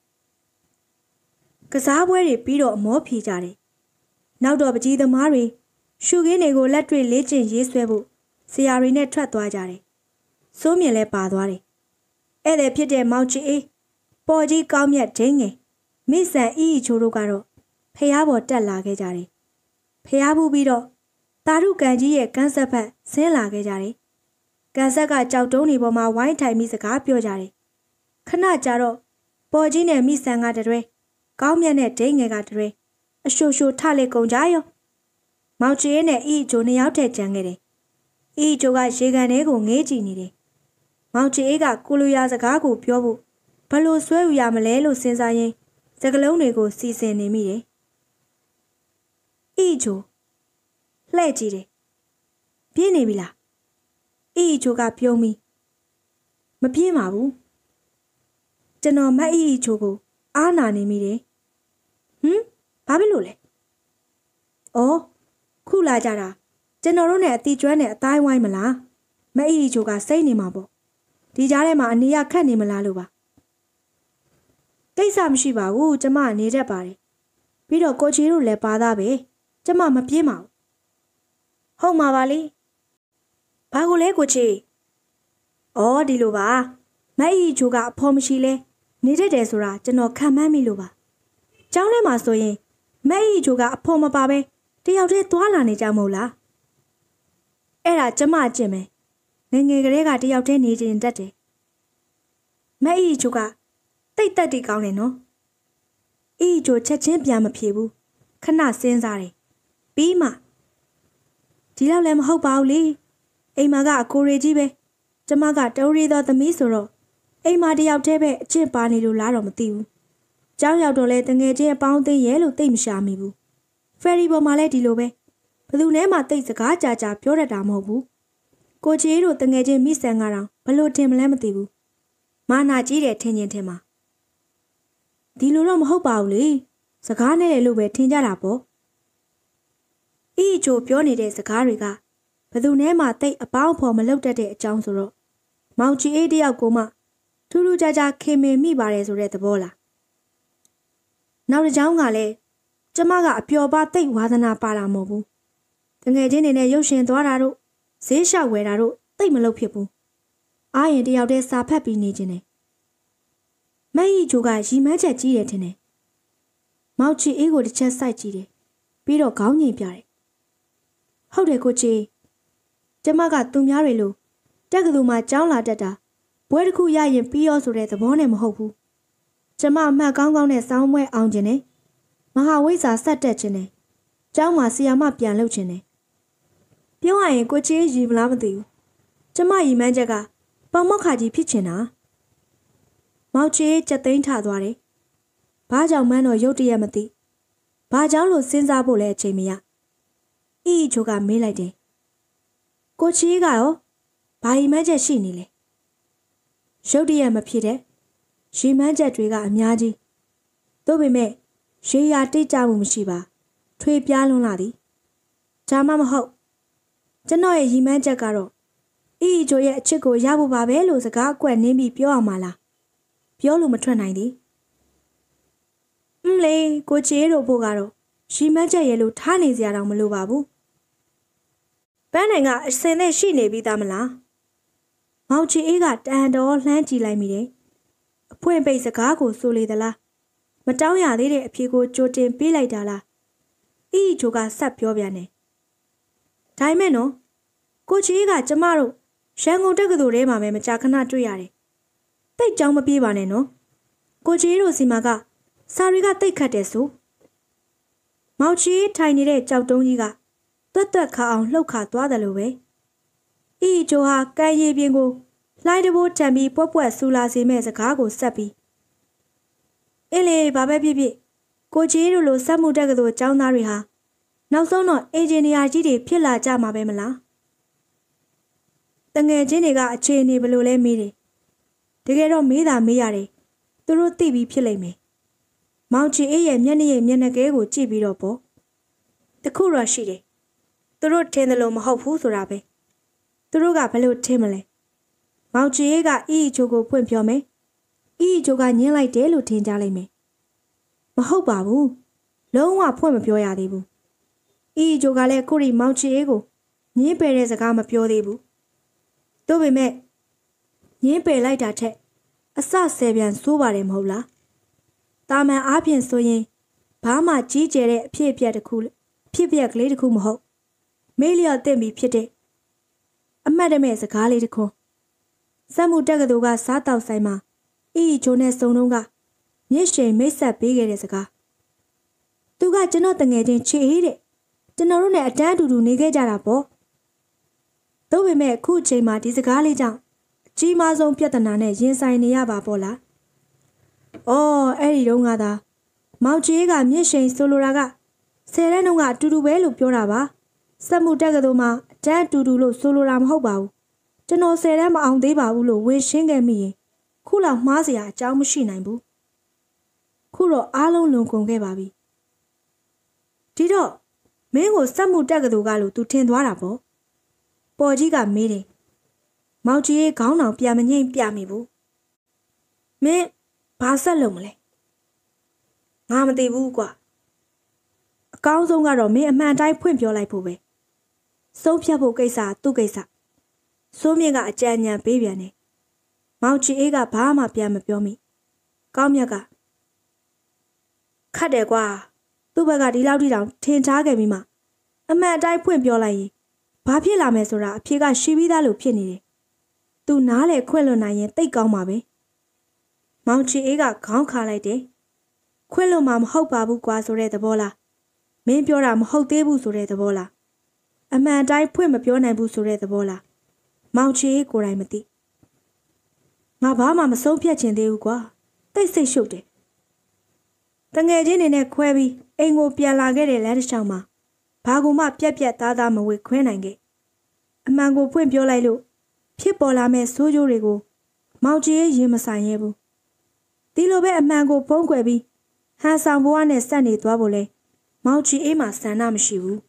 ကစားပွဲတွေပြီးတော့အမောဖြေကြတယ်နောက်တော့ပကြီးသမားတွေရှုခင်းတွေကိုလက်တွေ့လေးကျင့်ရေးဆွဲဖို့ဆရာတွေနဲ့ထွက်သွားကြတယ်စိုးမြင့်လည်းပါသွားတယ်ဧည့်သည်ဖြစ်တဲ့မောင်ချီအေးပေါ်ကြီးကောင်းမြတ်ဒိန်းငယ်မိဆန်အီအီချိုတို့ကတော့ဖျားပေါ်တက်လာခဲ့ကြတယ်ဖျားဘူးပြီးတော့တာရုကန်ကြီးရဲ့ကန်းဆက်ဖက်ဆင်းလာခဲ့ကြတယ်ကန်ဆက်ကကြောက်တုံးတွေပေါ်မှာဝိုင်းထိုင်ပြီးစကားပြောကြတယ်ခဏကြာတော့ပေါ်ကြီးနဲ့မိဆန်ကတည်းကောင်းမြတ်နဲ့ဒိန်းငယ်ကတည်းအရှိုရှိုထလေကုန်ကြရောမောင်ချီအေးနဲ့အီအီချိုနှစ်ယောက်တည်းကြံခဲ့တယ်အီအီချိုကရေကန်ထဲကိုငေးကြည့်နေတယ်မောင်ချီအေးကကိုလူရစကားကိုပြောဖို့ဘလို့ဆွဲယူရမလဲလို့စဉ်းစားရင်းစကလုံးတွေကိုစီစဉ်နေမိတယ်အီချိုလှဲ့ကြည့်တယ်ပြင်းနေပြီလားအေးချိုကပြုံးပြီးမပြင်းပါဘူးကျွန်တော်မအေးချိုကိုအားနာနေမိတယ်ဟမ်ဘာဖြစ်လို့လဲအော်ခုလာကြတာကျွန်တော်တို့နဲ့အတီကျွမ်းနဲ့အတိုင်းဝိုင်းမလားမအေးချိုကစိတ်နေမှာပေါ့ဒီကြားထဲမှာအနေရခတ်နေမလားလို့ပါကိစ္စမရှိပါဘူးကျမနေတတ်ပါတယ်ပြီးတော့ကိုချီတို့လည်းပါသားပဲကျမမပြေးပါဘူးဟုတ်မှာပါလေဘာကိုလဲကိုချီအော်ဒီလိုပါမအေးချိုကအဖော်မရှိလဲနေတတ်တယ်ဆိုတာကျွန်တော်ခံမှန်းမိလို့ပါကျောင်းထဲမှာဆိုရင်မအေးချိုကအဖော်မပါပဲတယောက်တည်းသွားလာနေကြမဟုတ်လားအဲ့ဒါကျမအကျင့်ပဲငယ်ငယ်ကလေးကတယောက်တည်းနေကျင်တတ်တယ်မအေးချိုကတိတ်တက်တီကောင်းတယ်နော်အေးချိုချက်ချင်းပြန်မဖြေဘူးခဏစဉ်းစားတယ်ပြီးမှဒီလောက်လည်းမဟုတ်ပါဘူးလေအိမ်မကအကိုရီကြီးပဲကျမကတိုးရီသောသမီးဆိုတော့အိမ်မတယောက်တည်းပဲအချစ်ပါနေလို့လားတော့မသိဘူးကျောင်းရောက်တော့လဲတငယ်ချင်းအပေါင်းအသင်းရဲ့လို့သိမရှာမိဘူးဖယ်ရီပေါ်မှာလည်းဒီလိုပဲဘသူနဲ့မှတိတ်စကားကြာကြာပြောတတ်တာမဟုတ်ဘူးကိုချီတို့တငယ်ချင်းမိဆန်ကတော့ဘလို့ထင်မလဲမသိဘူးမာနာကြီးတယ်ထင်ချင်းထင်မှာဒီလိုတော့မဟုတ်ပါဘူးလေစကားနဲ့လေလို့ပဲထင်ကြတာပေါ့အေးချိုပြောနေတဲ့စကားတွေကဘသူနဲ့မှတိတ်အပေါင်းအဖော်မလုပ်တတ်တဲ့အကြောင်းဆိုတော့မောင်ချီအေးတယောက်ကိုမှထူးထူးခြားခြားခင်မင်မိပါတယ်ဆိုတဲ့သဘောလားနောက်တစ်ကြောင်းကလည်းကျမကအပျော်ပါတိတ်ဝါသနာပါတာမဟုတ်ဘူးတငယ်ချင်းတွေနဲ့ရုပ်ရှင်သွားတာတို့ဈေးလျှောက်ဝယ်တာတို့တိတ်မလုပ်ဖြစ်ဘူးအားရင်တယောက်တည်းစာဖတ်ပြီးနေခြင်းနဲ့မအေးချိုကရီမန်းချက်ကြီးတယ်ထင်တယ်မောင်ချီအေးကိုတစ်ချက်စိုက်ကြည့်တယ်ပြီးတော့ခေါင်းငိမ်ပြတယ်ဟုတ်တယ်ကိုချီကျမကသူများတွေလို့တက်ကတူမှာကြောင်းလာတတ်တာဘွဲတစ်ခုရရင်ပြီးရောဆိုတဲ့သဘောနဲ့မဟုတ်ဘူးကျမအမှတ်ကောင်းကောင်းနဲ့စောင်းမွဲအောင်ခြင်းနဲ့မဟာဝိဇ္ဇာဆက်တက်ခြင်းနဲ့ကျောင်းမှာဆီယာမပြန်လုပ်ခြင်းနဲ့ပြောရရင်ကိုချီရီမလားမသိဘူးကျမရီမန်းချက်ကပေါမောက်ခါကြီးဖြစ်ချင်တာမောင်ချီကြက်သိမ်းထသွားတယ်ဘာကြောင့်မှန်းတော့ရုတ်တရက်မသိဘာကြောင့်လို့စဉ်းစားဖို့လည်းအချိန်မရအီအီချိုကမေးလိုက်တယ်ကိုချီကရောဘာရီမန်းချက်ရှိနေလဲရုတ်တရက်မဖြစ်တဲ့ရီမန်းချက်တွေကအများကြီးသို့ပေမဲ့ရေရာတိတ်ကြမှုမရှိပါထွေပြားလွန်းလာသည်ဒါမှမဟုတ်ကျွန်တော်ရဲ့ရီမန်းချက်ကတော့အီအီချိုရဲ့အချစ်ကိုရဖို့ပါပဲလို့စကားအကွက်နင်းပြီးပြောအောင်မလားပြောလို့မထွက်နိုင်သည်အင်းလေကိုချီတို့ဖို့ကတော့ရီမန်းချက်ရဲ့လို့ထားနေစရာတော့မလိုပါဘူးပန်းနိုင်ကအစင်နဲ့ရှိနေပြီးသားမလားမောင်ချီအေးကတန်တော်လှမ်းကြည့်လိုက်မိတယ်အဖွင့်ပိတ်စကားကိုဆိုလေသလားမတောင်းရသေးတဲ့အဖြေကိုကြိုတင်ပေးလိုက်တာလားအီချိုကဆက်ပြောပြန်တယ်ဒါမဲ့နော်ကိုချီကကျမတို့ရန်ကုန်တက္ကသိုလ်ထဲမှာပဲမကြာခဏတွေ့ရတယ်တိတ်ကြောင်မပြေးပါနဲ့နော်ကိုချီတို့စီမှာကစာတွေကတိတ်ခတ်တယ်ဆိုမောင်ချီထိုင်နေတဲ့ကြောက်တုံးကြီးကတွတ်တွတ်ခါအောင်လှုပ်ခါသွားတယ်လို့ပဲအီချိုဟာကံရည်ပြင်းကိုလှိုင်းတဘိုးတံပြီးပွက်ပွက်ဆူလာစေမဲ့စကားကိုဆက်ပြီးအင်းလေဘာပဲဖြစ်ဖြစ်ကိုချီတို့လိုစက်မှုတက်ကတော်ကျောင်းသားတွေဟာနောက်ဆုံးတော့အင်ဂျင်နီယာကြီးတွေဖြစ်လာကြမှာပဲမလားတငယ်ချင်းတွေကအခြေအနေဘယ်လိုလဲမေးတယ်တကယ်တော့မေးတာမေးရတယ်သူတို့သိပြီးဖြစ်လိမ့်မယ်မောင်ချီအေးရဲ့မျက်နှာရဲ့မျက်နှာကဲကိုကြည့်ပြီးတော့ပေါ့တခုတော့ရှိတယ်သူတို့ထင်တယ်လို့မဟုတ်ဘူးဆိုတာပဲသူတို့ကဘယ်လိုထင်မလဲမောင်ချီအေးကအီအီချိုကိုဖွင့်ပြောမယ်အီအီချိုကညှင်းလိုက်တယ်လို့ထင်ကြလိမ့်မယ်မဟုတ်ပါဘူးလုံးဝဖွင့်မပြောရသေးဘူးအီအီချိုကလည်းခုရီမောင်ချီအေးကိုညင်းပယ်တဲ့စကားမပြောသေးဘူးတို့ပေမဲ့ညင်းပယ်လိုက်တာထက်အစဆယ်ပြန်ဆိုးပါတယ်မဟုတ်လားတာမန်အားဖြင့်ဆိုရင်ဘာမှကြီးကျယ်တဲ့အဖြစ်အပျက်တစ်ခုအဖြစ်အပျက်ကလေးတစ်ခုမဟုတ်မေးလျော့တင်ပြီးဖြစ်တဲ့အမှတ်တမဲ့စကားလေးတစ်ခုစက်မှုတက်ကတူကစားတောက်ဆိုင်မှာအီအီချိုနဲ့စုံတော့ကမြစ်ရှင်မိတ်ဆက်ပေးခဲ့တဲ့စကားသူကကျွန်တော်တငယ်ချင်းချေအေးတဲ့ကျွန်တော်တို့နဲ့အတန်းအတူတူနေခဲ့ကြတာပေါ့သို့ပေမဲ့အခုအချိန်မှာဒီစကားလေးကြောင့်အကြီးမားဆုံးပြဿနာနဲ့ရင်ဆိုင်နေရပါပေါ့လား။အော်အဲ့ဒီတော့ငါသာမောင်ချီကမြင့်ရှိန်ဆိုလိုတာကဆယ်တန်းတုန်းကအတူတူပဲလို့ပြောတာပါ။စက်မှုတက်ကတူမှာအတန်းအတူတူလို့ဆိုလိုတာမဟုတ်ပါဘူးကျွန်တော်ဆယ်တန်းမအောင်သေးပါဘူးလို့ဝင်ရှင်းခဲ့မိရင်ခုလောက်မှားစရာအကြောင်းမရှိနိုင်ဘူးခုတော့အားလုံးလွန်ကုန်ခဲ့ပါပြီဒီတော့မင်းကိုစက်မှုတက်ကတူကလို့သူထင်သွားတာပေါ့ပေါ်ကြီးကမေးတယ်မောင်ကြီးရဲ့ခေါင်းတောင်ပြန်မငိမ့်ပြမိဘူးမင်းဘာဆက်လုပ်မလဲငါမသိဘူးကွာအကောင်းဆုံးကတော့မင်းအမှန်တိုင်းဖွင့်ပြောလိုက်ဖို့ပဲဆုံးဖြတ်ဖို့ကိစ္စသူ့ကိစ္စစိုးမြင့်ကအကြံဉာဏ်ပေးပြန်တယ်မောင်ကြီးအေးကဘာမှပြန်မပြောမိကောင်းမြတ်ကခတ်တယ်ကွာသူ့ဘက်ကဒီလောက်ထိတောင်ထင်ထားခဲ့ပြီးမှအမှန်အတိုင်းဖွင့်ပြောလိုက်ရင်ဘာဖြစ်လာမယ်ဆိုတာအဖြေကရှိပြီးသားလို့ဖြစ်နေတယ်သူနားလေခွင့်လွတ်နိုင်ရင်တိတ်ကောင်းပါပဲမောင်ကြီးအေးကခေါင်းခါလိုက်တယ်ခွင့်လွတ်မှာမဟုတ်ပါဘူးကွာဆိုတဲ့သဘောလားမင်းပြောတာမဟုတ်သေးဘူးဆိုတဲ့သဘောလားအမှန်တိုင်းဖွင့်မပြောနိုင်ဘူးဆိုတဲ့သဘောလားမောင်ချီကိုယ်တိုင်မသိငါဘာမှမဆုံးဖြတ်ချင်သေးဘူးကွာတိတ်ဆိတ်ရှုပ်တယ်တငယ်ချင်းတွေနဲ့ခွဲပြီးအိမ်ကိုပြန်လာခဲ့တဲ့လမ်းတစ်လျှောက်မှာဘာကူမှပြက်ပြက်သားသားမဝေခွဲနိုင်ခဲ့အမှန်ကိုဖွင့်ပြောလိုက်လို့ဖြစ်ပေါ်လာမဲ့ဆိုးကျိုးတွေကိုမောင်ချီရင်မဆိုင်ရဲဘူးဒီလိုပဲအမှန်ကိုဖုံးကွယ်ပြီးဟန်ဆောင်ဘဝနဲ့ဆက်နေသွားဖို့လဲမောင်ချီအေးမှာဆန္ဒမရှိဘူး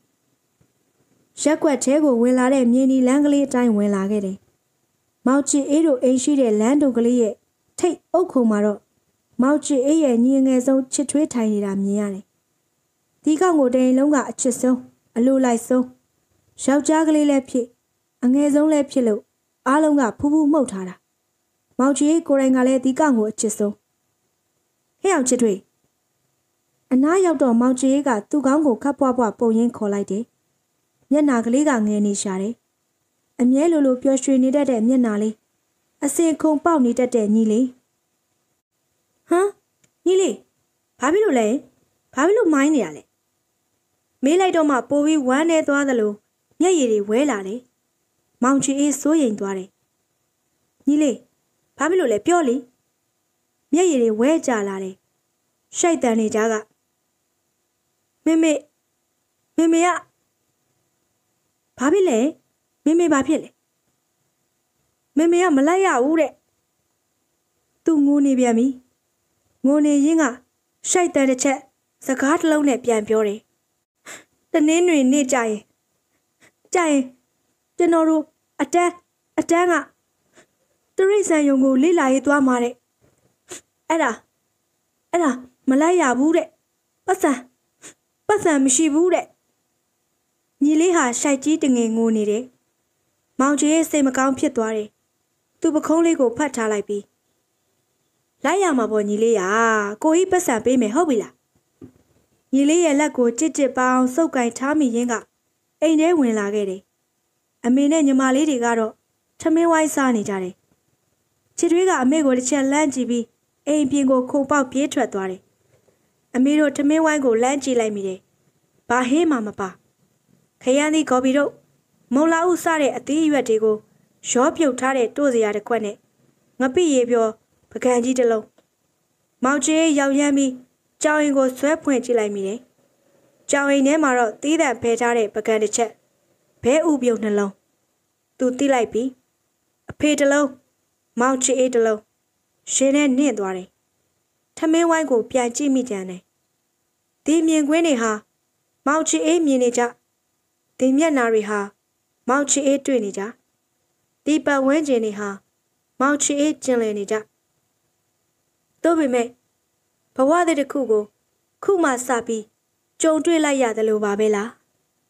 ရက်ွက်သေးကိုဝင်လာတဲ့မြင်းဒီလမ်းကလေးအတိုင်းဝင်လာခဲ့တယ်မောင်ချီအေးတို့အိမ်ရှိတဲ့လမ်းတုံကလေးရဲ့ထိတ်အုပ်ခုံမှာတော့မောင်ချီအေးရဲ့ညီငယ်ဆုံးချစ်ထွေးထိုင်နေတာမြင်ရတယ်ဒီကောင်ကိုတရင်လုံးကအချစ်ဆုံးအလိုလိုက်ဆုံးယောက်ျားကလေးလည်းဖြစ်အငယ်ဆုံးလည်းဖြစ်လို့အားလုံးကဖူးဖူးမှုတ်ထားတာမောင်ချီအေးကိုယ်တိုင်ကလည်းဒီကောင်ကိုအချစ်ဆုံးဟဲ့အောင်ချစ်ထွေးအနားရောက်တော့မောင်ချီအေးကသူ့ကောင်းကိုခပ်ပွားပွားပုံရင်းခေါ်လိုက်တယ်မျက်နာကလေးကငယ်နေရှာတယ်အမြဲလိုလိုပျော်ရွှင်နေတတ်တဲ့မျက်နာလေးအစင်ခုန်ပေါက်နေတတ်တဲ့ညီလေးဟမ်ညီလေးဘာဖြစ်လို့လဲဘာဖြစ်လို့မိုင်းနေရလဲမေးလိုက်တော့မှပိုပြီးဝမ်းနေသွားသလိုမျက်ရည်တွေဝဲလာတယ်မောင်ချီအေးစိုးရိမ်သွားတယ်ညီလေးဘာဖြစ်လို့လဲပြောလေမျက်ရည်တွေဝဲကြလာတယ်ရှိုက်တန်နေကြကမေမေမေမေကဘာဖြစ်လဲမေမေဘာဖြစ်လဲမေမေကမလိုက်ရဘူးတဲ့သူငိုနေပြန်ပြီငိုနေရင်းကရှိုက်တန်တစ်ချက်စကားတစ်လုံးနဲ့ပြန်ပြောတယ်တနင်းတွေနေကြရင်ကြရင်ကျွန်တော်တို့အတန်းအတန်းကတရိษံယုံကိုလိလာရေးသွားမှာတဲ့အဲ့ဒါအဲ့ဒါမလိုက်ရဘူးတဲ့ပတ်စံပတ်စံမရှိဘူးတဲ့ညီလေးဟာရှိုက်ကြီးတငယ်ငိုနေတယ်မောင်ကြီးရဲ့စိတ်မကောင်းဖြစ်သွားတယ်သူပခုံးလေးကိုဖတ်ထားလိုက်ပြီးလိုက်ရမှာပေါ့ညီလေးရာကိုကြီးပတ်စံပေးမယ်ဟုတ်ပြီလားညီလေးရဲ့လက်ကိုကြစ်ကြစ်ပေါင်းစုပ်ကင်ထားမိရင်းကအိမ်ထဲဝင်လာခဲ့တယ်အမေနဲ့ညီမလေးတွေကတော့ထမင်းဝိုင်းစားနေကြတယ်ချစ်ထွေးကအမေကိုတစ်ချက်လှမ်းကြည့်ပြီးအိမ်ပြင်ကိုခုန်ပေါက်ပြေးထွက်သွားတယ်အမေတို့ထမင်းဝိုင်းကိုလှမ်းကြည့်လိုက်မိတယ်ဘာဟင်းမှမပါခရမ်းသီးကော်ပီတို့မုံလာဥစတဲ့အသီးအရွက်တွေကိုရောပြုတ်ထားတဲ့တို့စရာတစ်ခွက်နဲ့ငပိရေပြောပကံကြီးတစ်လုံးမောင်ချီရောက်ရမ်းပြီးကြောင်ရင်ကိုဆွဲဖွင့်ကြည့်လိုက်မိတယ်ကြောင်ရင်ထဲမှာတော့သီးသန့်ဖယ်ထားတဲ့ပကံတစ်ချက်ဘဲဥပြုတ်နှလုံးသူတိလိုက်ပြီးအဖေတစ်လုံးမောင်ချီအေးတစ်လုံးရှင်နဲ့နင့်သွားတယ်ထမင်းဝိုင်းကိုပြန်ကြည့်မိကြတယ်ဒီမြင်ကွင်းတွေဟာမောင်ချီအေးမြင်နေကြဒီမျက်နာတွေဟာမောင်ချီအေးတွေ့နေကြဒီပတ်ဝန်းကျင်တွေဟာမောင်ချီအေးကျင်လည်နေကြတို့ပေမဲ့ဘဝတဲ့တစ်ခုကိုခုမှစပြီးကြုံတွေ့လိုက်ရတယ်လို့ပါပဲလား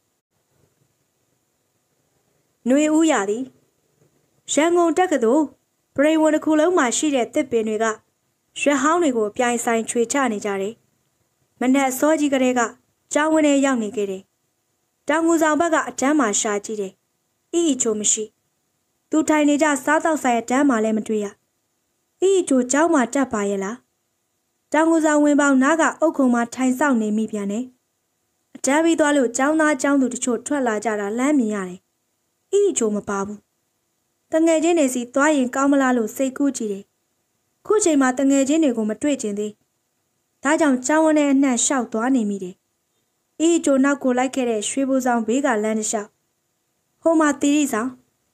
ຫນွေဦးရသည်ရန်ကုန်တက္ကသိုလ်ပရိဝန်တစ်ခုလုံးမှာရှိတဲ့တစ်ပင်တွေကရွက်ဟောင်းတွေကိုပြိုင်ဆိုင်ချွေချနေကြတယ်မနက်စောကြီးကလေးကကျောင်းဝင်းထဲရောက်နေခဲ့တယ်တောင်ငူဆောင်ဘက်ကအတန်းမှာရှာကြည့်တယ်အီအီချိုမရှိသူထိုင်နေကြစားတော့ဆိုင်အတန်းမှာလည်းမတွေ့ရအီအီချိုကျောင်းမှာတက်ပါရဲ့လားတောင်ငူဆောင်ဝင်ပေါင်းနားကအုတ်ခုံမှာထိုင်ဆောင်နေမိပြန်တယ်အတန်းပြီးသွားလို့ကျောင်းသားကျောင်းသူတချို့ထွက်လာကြတာလမ်းမြင်ရတယ်အီအီချိုမပါဘူးတငယ်ချင်းတွေစီသွားရင်ကောင်းမလားလို့စိတ်ကူးကြည့်တယ်ခုချိန်မှာတငယ်ချင်းတွေကိုမတွေ့ကျင်သေးဒါကြောင့်ကျောင်းဝန်းထဲအနှံ့လျှောက်သွားနေမိတယ်အီအီချိုနောက်ကိုလိုက်ခဲ့တဲ့ရွှေဘိုဆောင်ဘေးကလမ်းတစ်လျှောက်ဟိုမှာတီရီဆောင်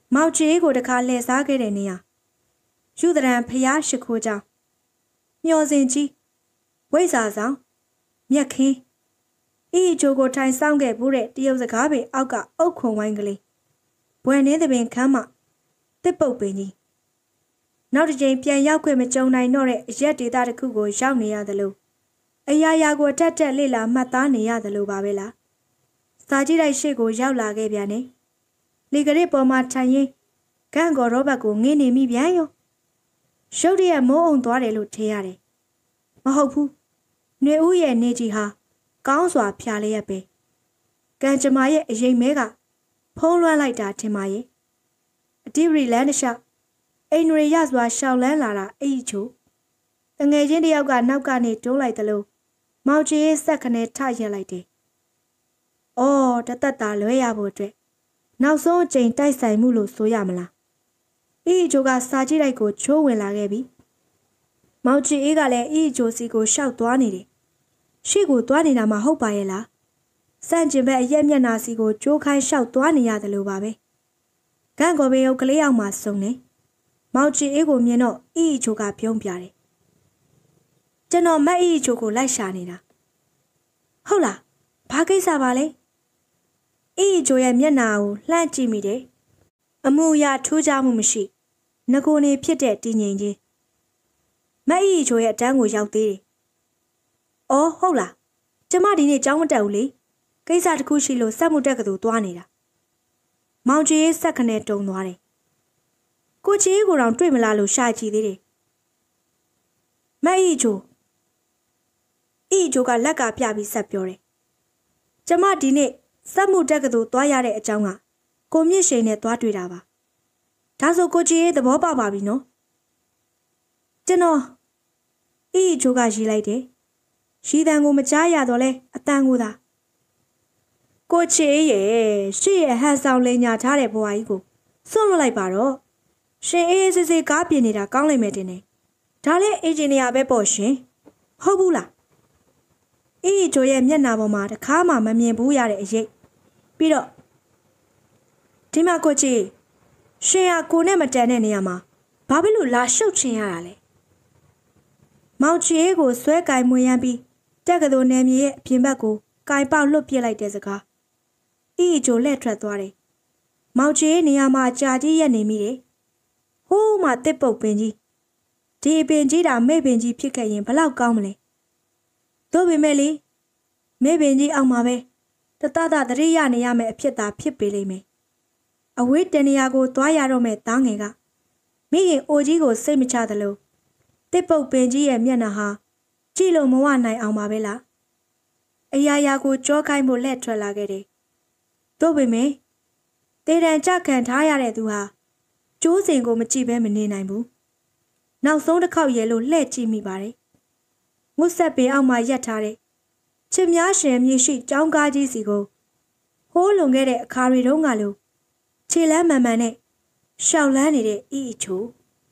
မောင်ချီကိုတခါလှည့်စားခဲ့တဲ့နေရာယူဒရန်ဖျားရှိခိုးကြောင်းမျောစင်ကြီးဝိဇ္ဇာဆောင်မြက်ခင်းအီချိုကိုထိုင်ဆောင်ခဲ့ဘူးတဲ့တရုတ်စကားပင်အောက်က အုတ်ခွန်ဝိုင်းကလေးဘွယ်နှင်းသပင်ခမ်းမှတစ်ပုတ်ပင်ကြီးနောက်တစ်ချိန်ပြန်ရောက်ခွင့်မကြုံနိုင်တော့တဲ့အရက်ဒေသတစ်ခုကိုရောက်နေရသလိုအရာရာကိုတက်တက်လေ့လာမှတ်သားနေရသလိုပါပဲလားစာကြည့်တိုက်ရှေ့ကိုရောက်လာခဲ့ပြန်နေလီဂရစ်ပေါ်မှာထိုင်ရင်းဂန့်ကော်ရောဘတ်ကိုငင်းနေမိပြန်ရောရုတ်တရက်မိုးအုံသွားတယ်လို့ထင်ရတယ်မဟုတ်ဘူးຫນွေဦးရဲ့နေကြီးဟာကောင်းစွာဖြာလျက်ပဲကံကြမ္မာရဲ့အရင်မဲကဖုံးလွှမ်းလိုက်တာထင်ပါရဲ့အတိရီလန်းတစ်လျှောက်အိမ်ရီရစွာရှောက်လန်းလာတာအိတ်ချိုတငယ်ချင်းတယောက်ကနောက်ကနေတွန်းလိုက်သလိုမောင်ချီရဲ့ဆက်ခနဲ့ထရက်လိုက်တယ်။အော်တသက်တာလွဲရဖို့အတွက်နောက်ဆုံးအချိန်တိုက်ဆိုင်မှုလို့ဆိုရမလား။အိတ်ချိုကစာကြည့်လိုက်ကိုချိုးဝင်လာခဲ့ပြီ။မောင်ချီအေးကလည်းအိတ်ချိုစီကိုရှောက်သွားနေတယ်။ရှေ့ကိုသွားနေတာမှဟုတ်ပါရဲ့လား။စန့်ကျင်ဘက်အရက်မျက်နာစီကိုကြိုးခိုင်းရှောက်သွားနေရတယ်လို့ပါပဲ။ဂန့်ကော်ဘေယုတ်ကလေးအောင်မှစုံနေ။မောင်ချီအေးကိုမြင်တော့အိတ်ချိုကပြုံးပြတယ်။ကျွန်တော်မက်အိတ်ချိုကိုလိုက်ရှာနေတာ။ဟုတ်လား။ဘာကိစ္စပါလဲ။အိတ်ချိုရဲ့မျက်နာကိုလှမ်းကြည့်မိတယ်။အမှုအရာထူးခြားမှုမရှိ။ငကိုနေဖြစ်တဲ့တည်ငြိမ်ခြင်း။မက်အိတ်ချိုရဲ့အတန်းကိုရောက်သေးတယ်။အော်ဟုတ်လား။ကျမဒီနေ့ကြောင်းမတက်ဘူးလေ။ကိစ္စတစ်ခုရှိလို့စက်မှုတက်ကတူသွားနေတာ။မောင်ချီရဲ့ဆက်ခနဲ့တုံသွားတယ်။ကိုချီကိုတောင်တွေ့မလားလို့ရှာကြည့်သေးတယ်။မက်အိတ်ချိုအိတ်ချိုကလက်ကပြပြီးဆက်ပြောတယ်။ကျမဒီနေ့စက်မှုတက်ကတူသွားရတဲ့အကြောင်းကကိုမြင့်ရှိန်နဲ့သွားတွေ့တာပါ။ဒါဆိုကိုချီရဲ့သဘောပေါက်ပါပြီနော်။ကျွန်တော်အိတ်ချိုကရေးလိုက်တယ်။ရီတန်ကိုမကြားရတော့လဲအတန်ကိုသာကိုချီရဲ့ရှေ့ရဲ့ဟန်ဆောင်လိန်ညာထားတဲ့ဘွားကြီးကိုစွန့်လွတ်လိုက်ပါတော့ရှင်အေးအေးဆေးဆေးကားပြင်နေတာကောင်းလိမ့်မယ်တင်နေဒါလည်းအင်ဂျင်နီယာပဲပေါ့ရှင်ဟုတ်ဘူးလားအေးချိုရဲ့မျက်နှာပေါ်မှာတခါမှမမြင်ဘူးရတဲ့အရေးပြီးတော့ဒီမှာကိုချီရှင်ဟာကိုနဲ့မတန်တဲ့နေရာမှာဘာဖြစ်လို့လာရှုပ်ချင်ရတာလဲမောင်ချီကိုဆွဲကင်မွေရမ်းပြီးတက်ကတော်နယ်မြေရဲ့အပြင်ဘက်ကိုကင်ပေါက်လွတ်ပစ်လိုက်တဲ့စကားအေးချိုလက်ထွက်သွားတယ်မောင်ချီနေရာမှာကြာကြီးရက်နေမိတယ်ဟိုးမှတစ်ပုတ်ပင်ကြီးဒီပင်ကြီးတာမေ့ပင်ကြီးဖြစ်ခဲ့ရင်ဘလောက်ကောင်းမလဲတို့ပေမဲ့လေမေ့ပင်ကြီးအောင်မှာပဲတတတတရိရနေရမယ်အဖြစ်သာဖြစ်ပေလိမ့်မယ်အဝေးတနေရာကိုသွားရတော့မဲ့သားငယ်ကမိခင်အိုကြီးကိုစိတ်မချသလိုတစ်ပုတ်ပင်ကြီးရဲ့မျက်နှာဟာကြည့်လို့မဝနိုင်အောင်ပါပဲလားအရာရာကိုကြောခိုင်းဖို့လက်ထွက်လာခဲ့တယ်တို့ပေမဲ့တေတံကြခံထားရတဲ့သူဟာကျိုးစင်ကိုမကြည့်ဘဲမနေနိုင်ဘူးနောက်ဆုံးတစ်ခေါက်ရဲလို့လှဲ့ကြည့်မိပါတယ်ငုတ်ဆက်ပင်အောက်မှာရက်ထားတဲ့ချစ်များရှင်မြေရှိចောင်းကားကြီးစီကိုဟိုးလွန်ခဲ့တဲ့အခါတွေတုန်းကလိုခြေလမ်းမှန်မှန်နဲ့ရှောက်လန်းနေတဲ့အီအချို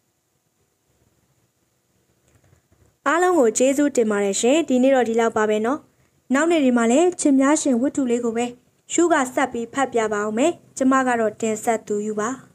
အားလုံးကိုကျေးဇူးတင်ပါတယ်ရှင်ဒီနေ့တော့ဒီလောက်ပါပဲเนาะနောက်နေ့ဒီမှာလည်းချစ်များရှင်ဝတ္ထုလေးကိုပဲရှုကဆက်ပြီးဖတ်ပြပါအောင်မယ်ကျမကတော့တင်ဆက်သူယူပါ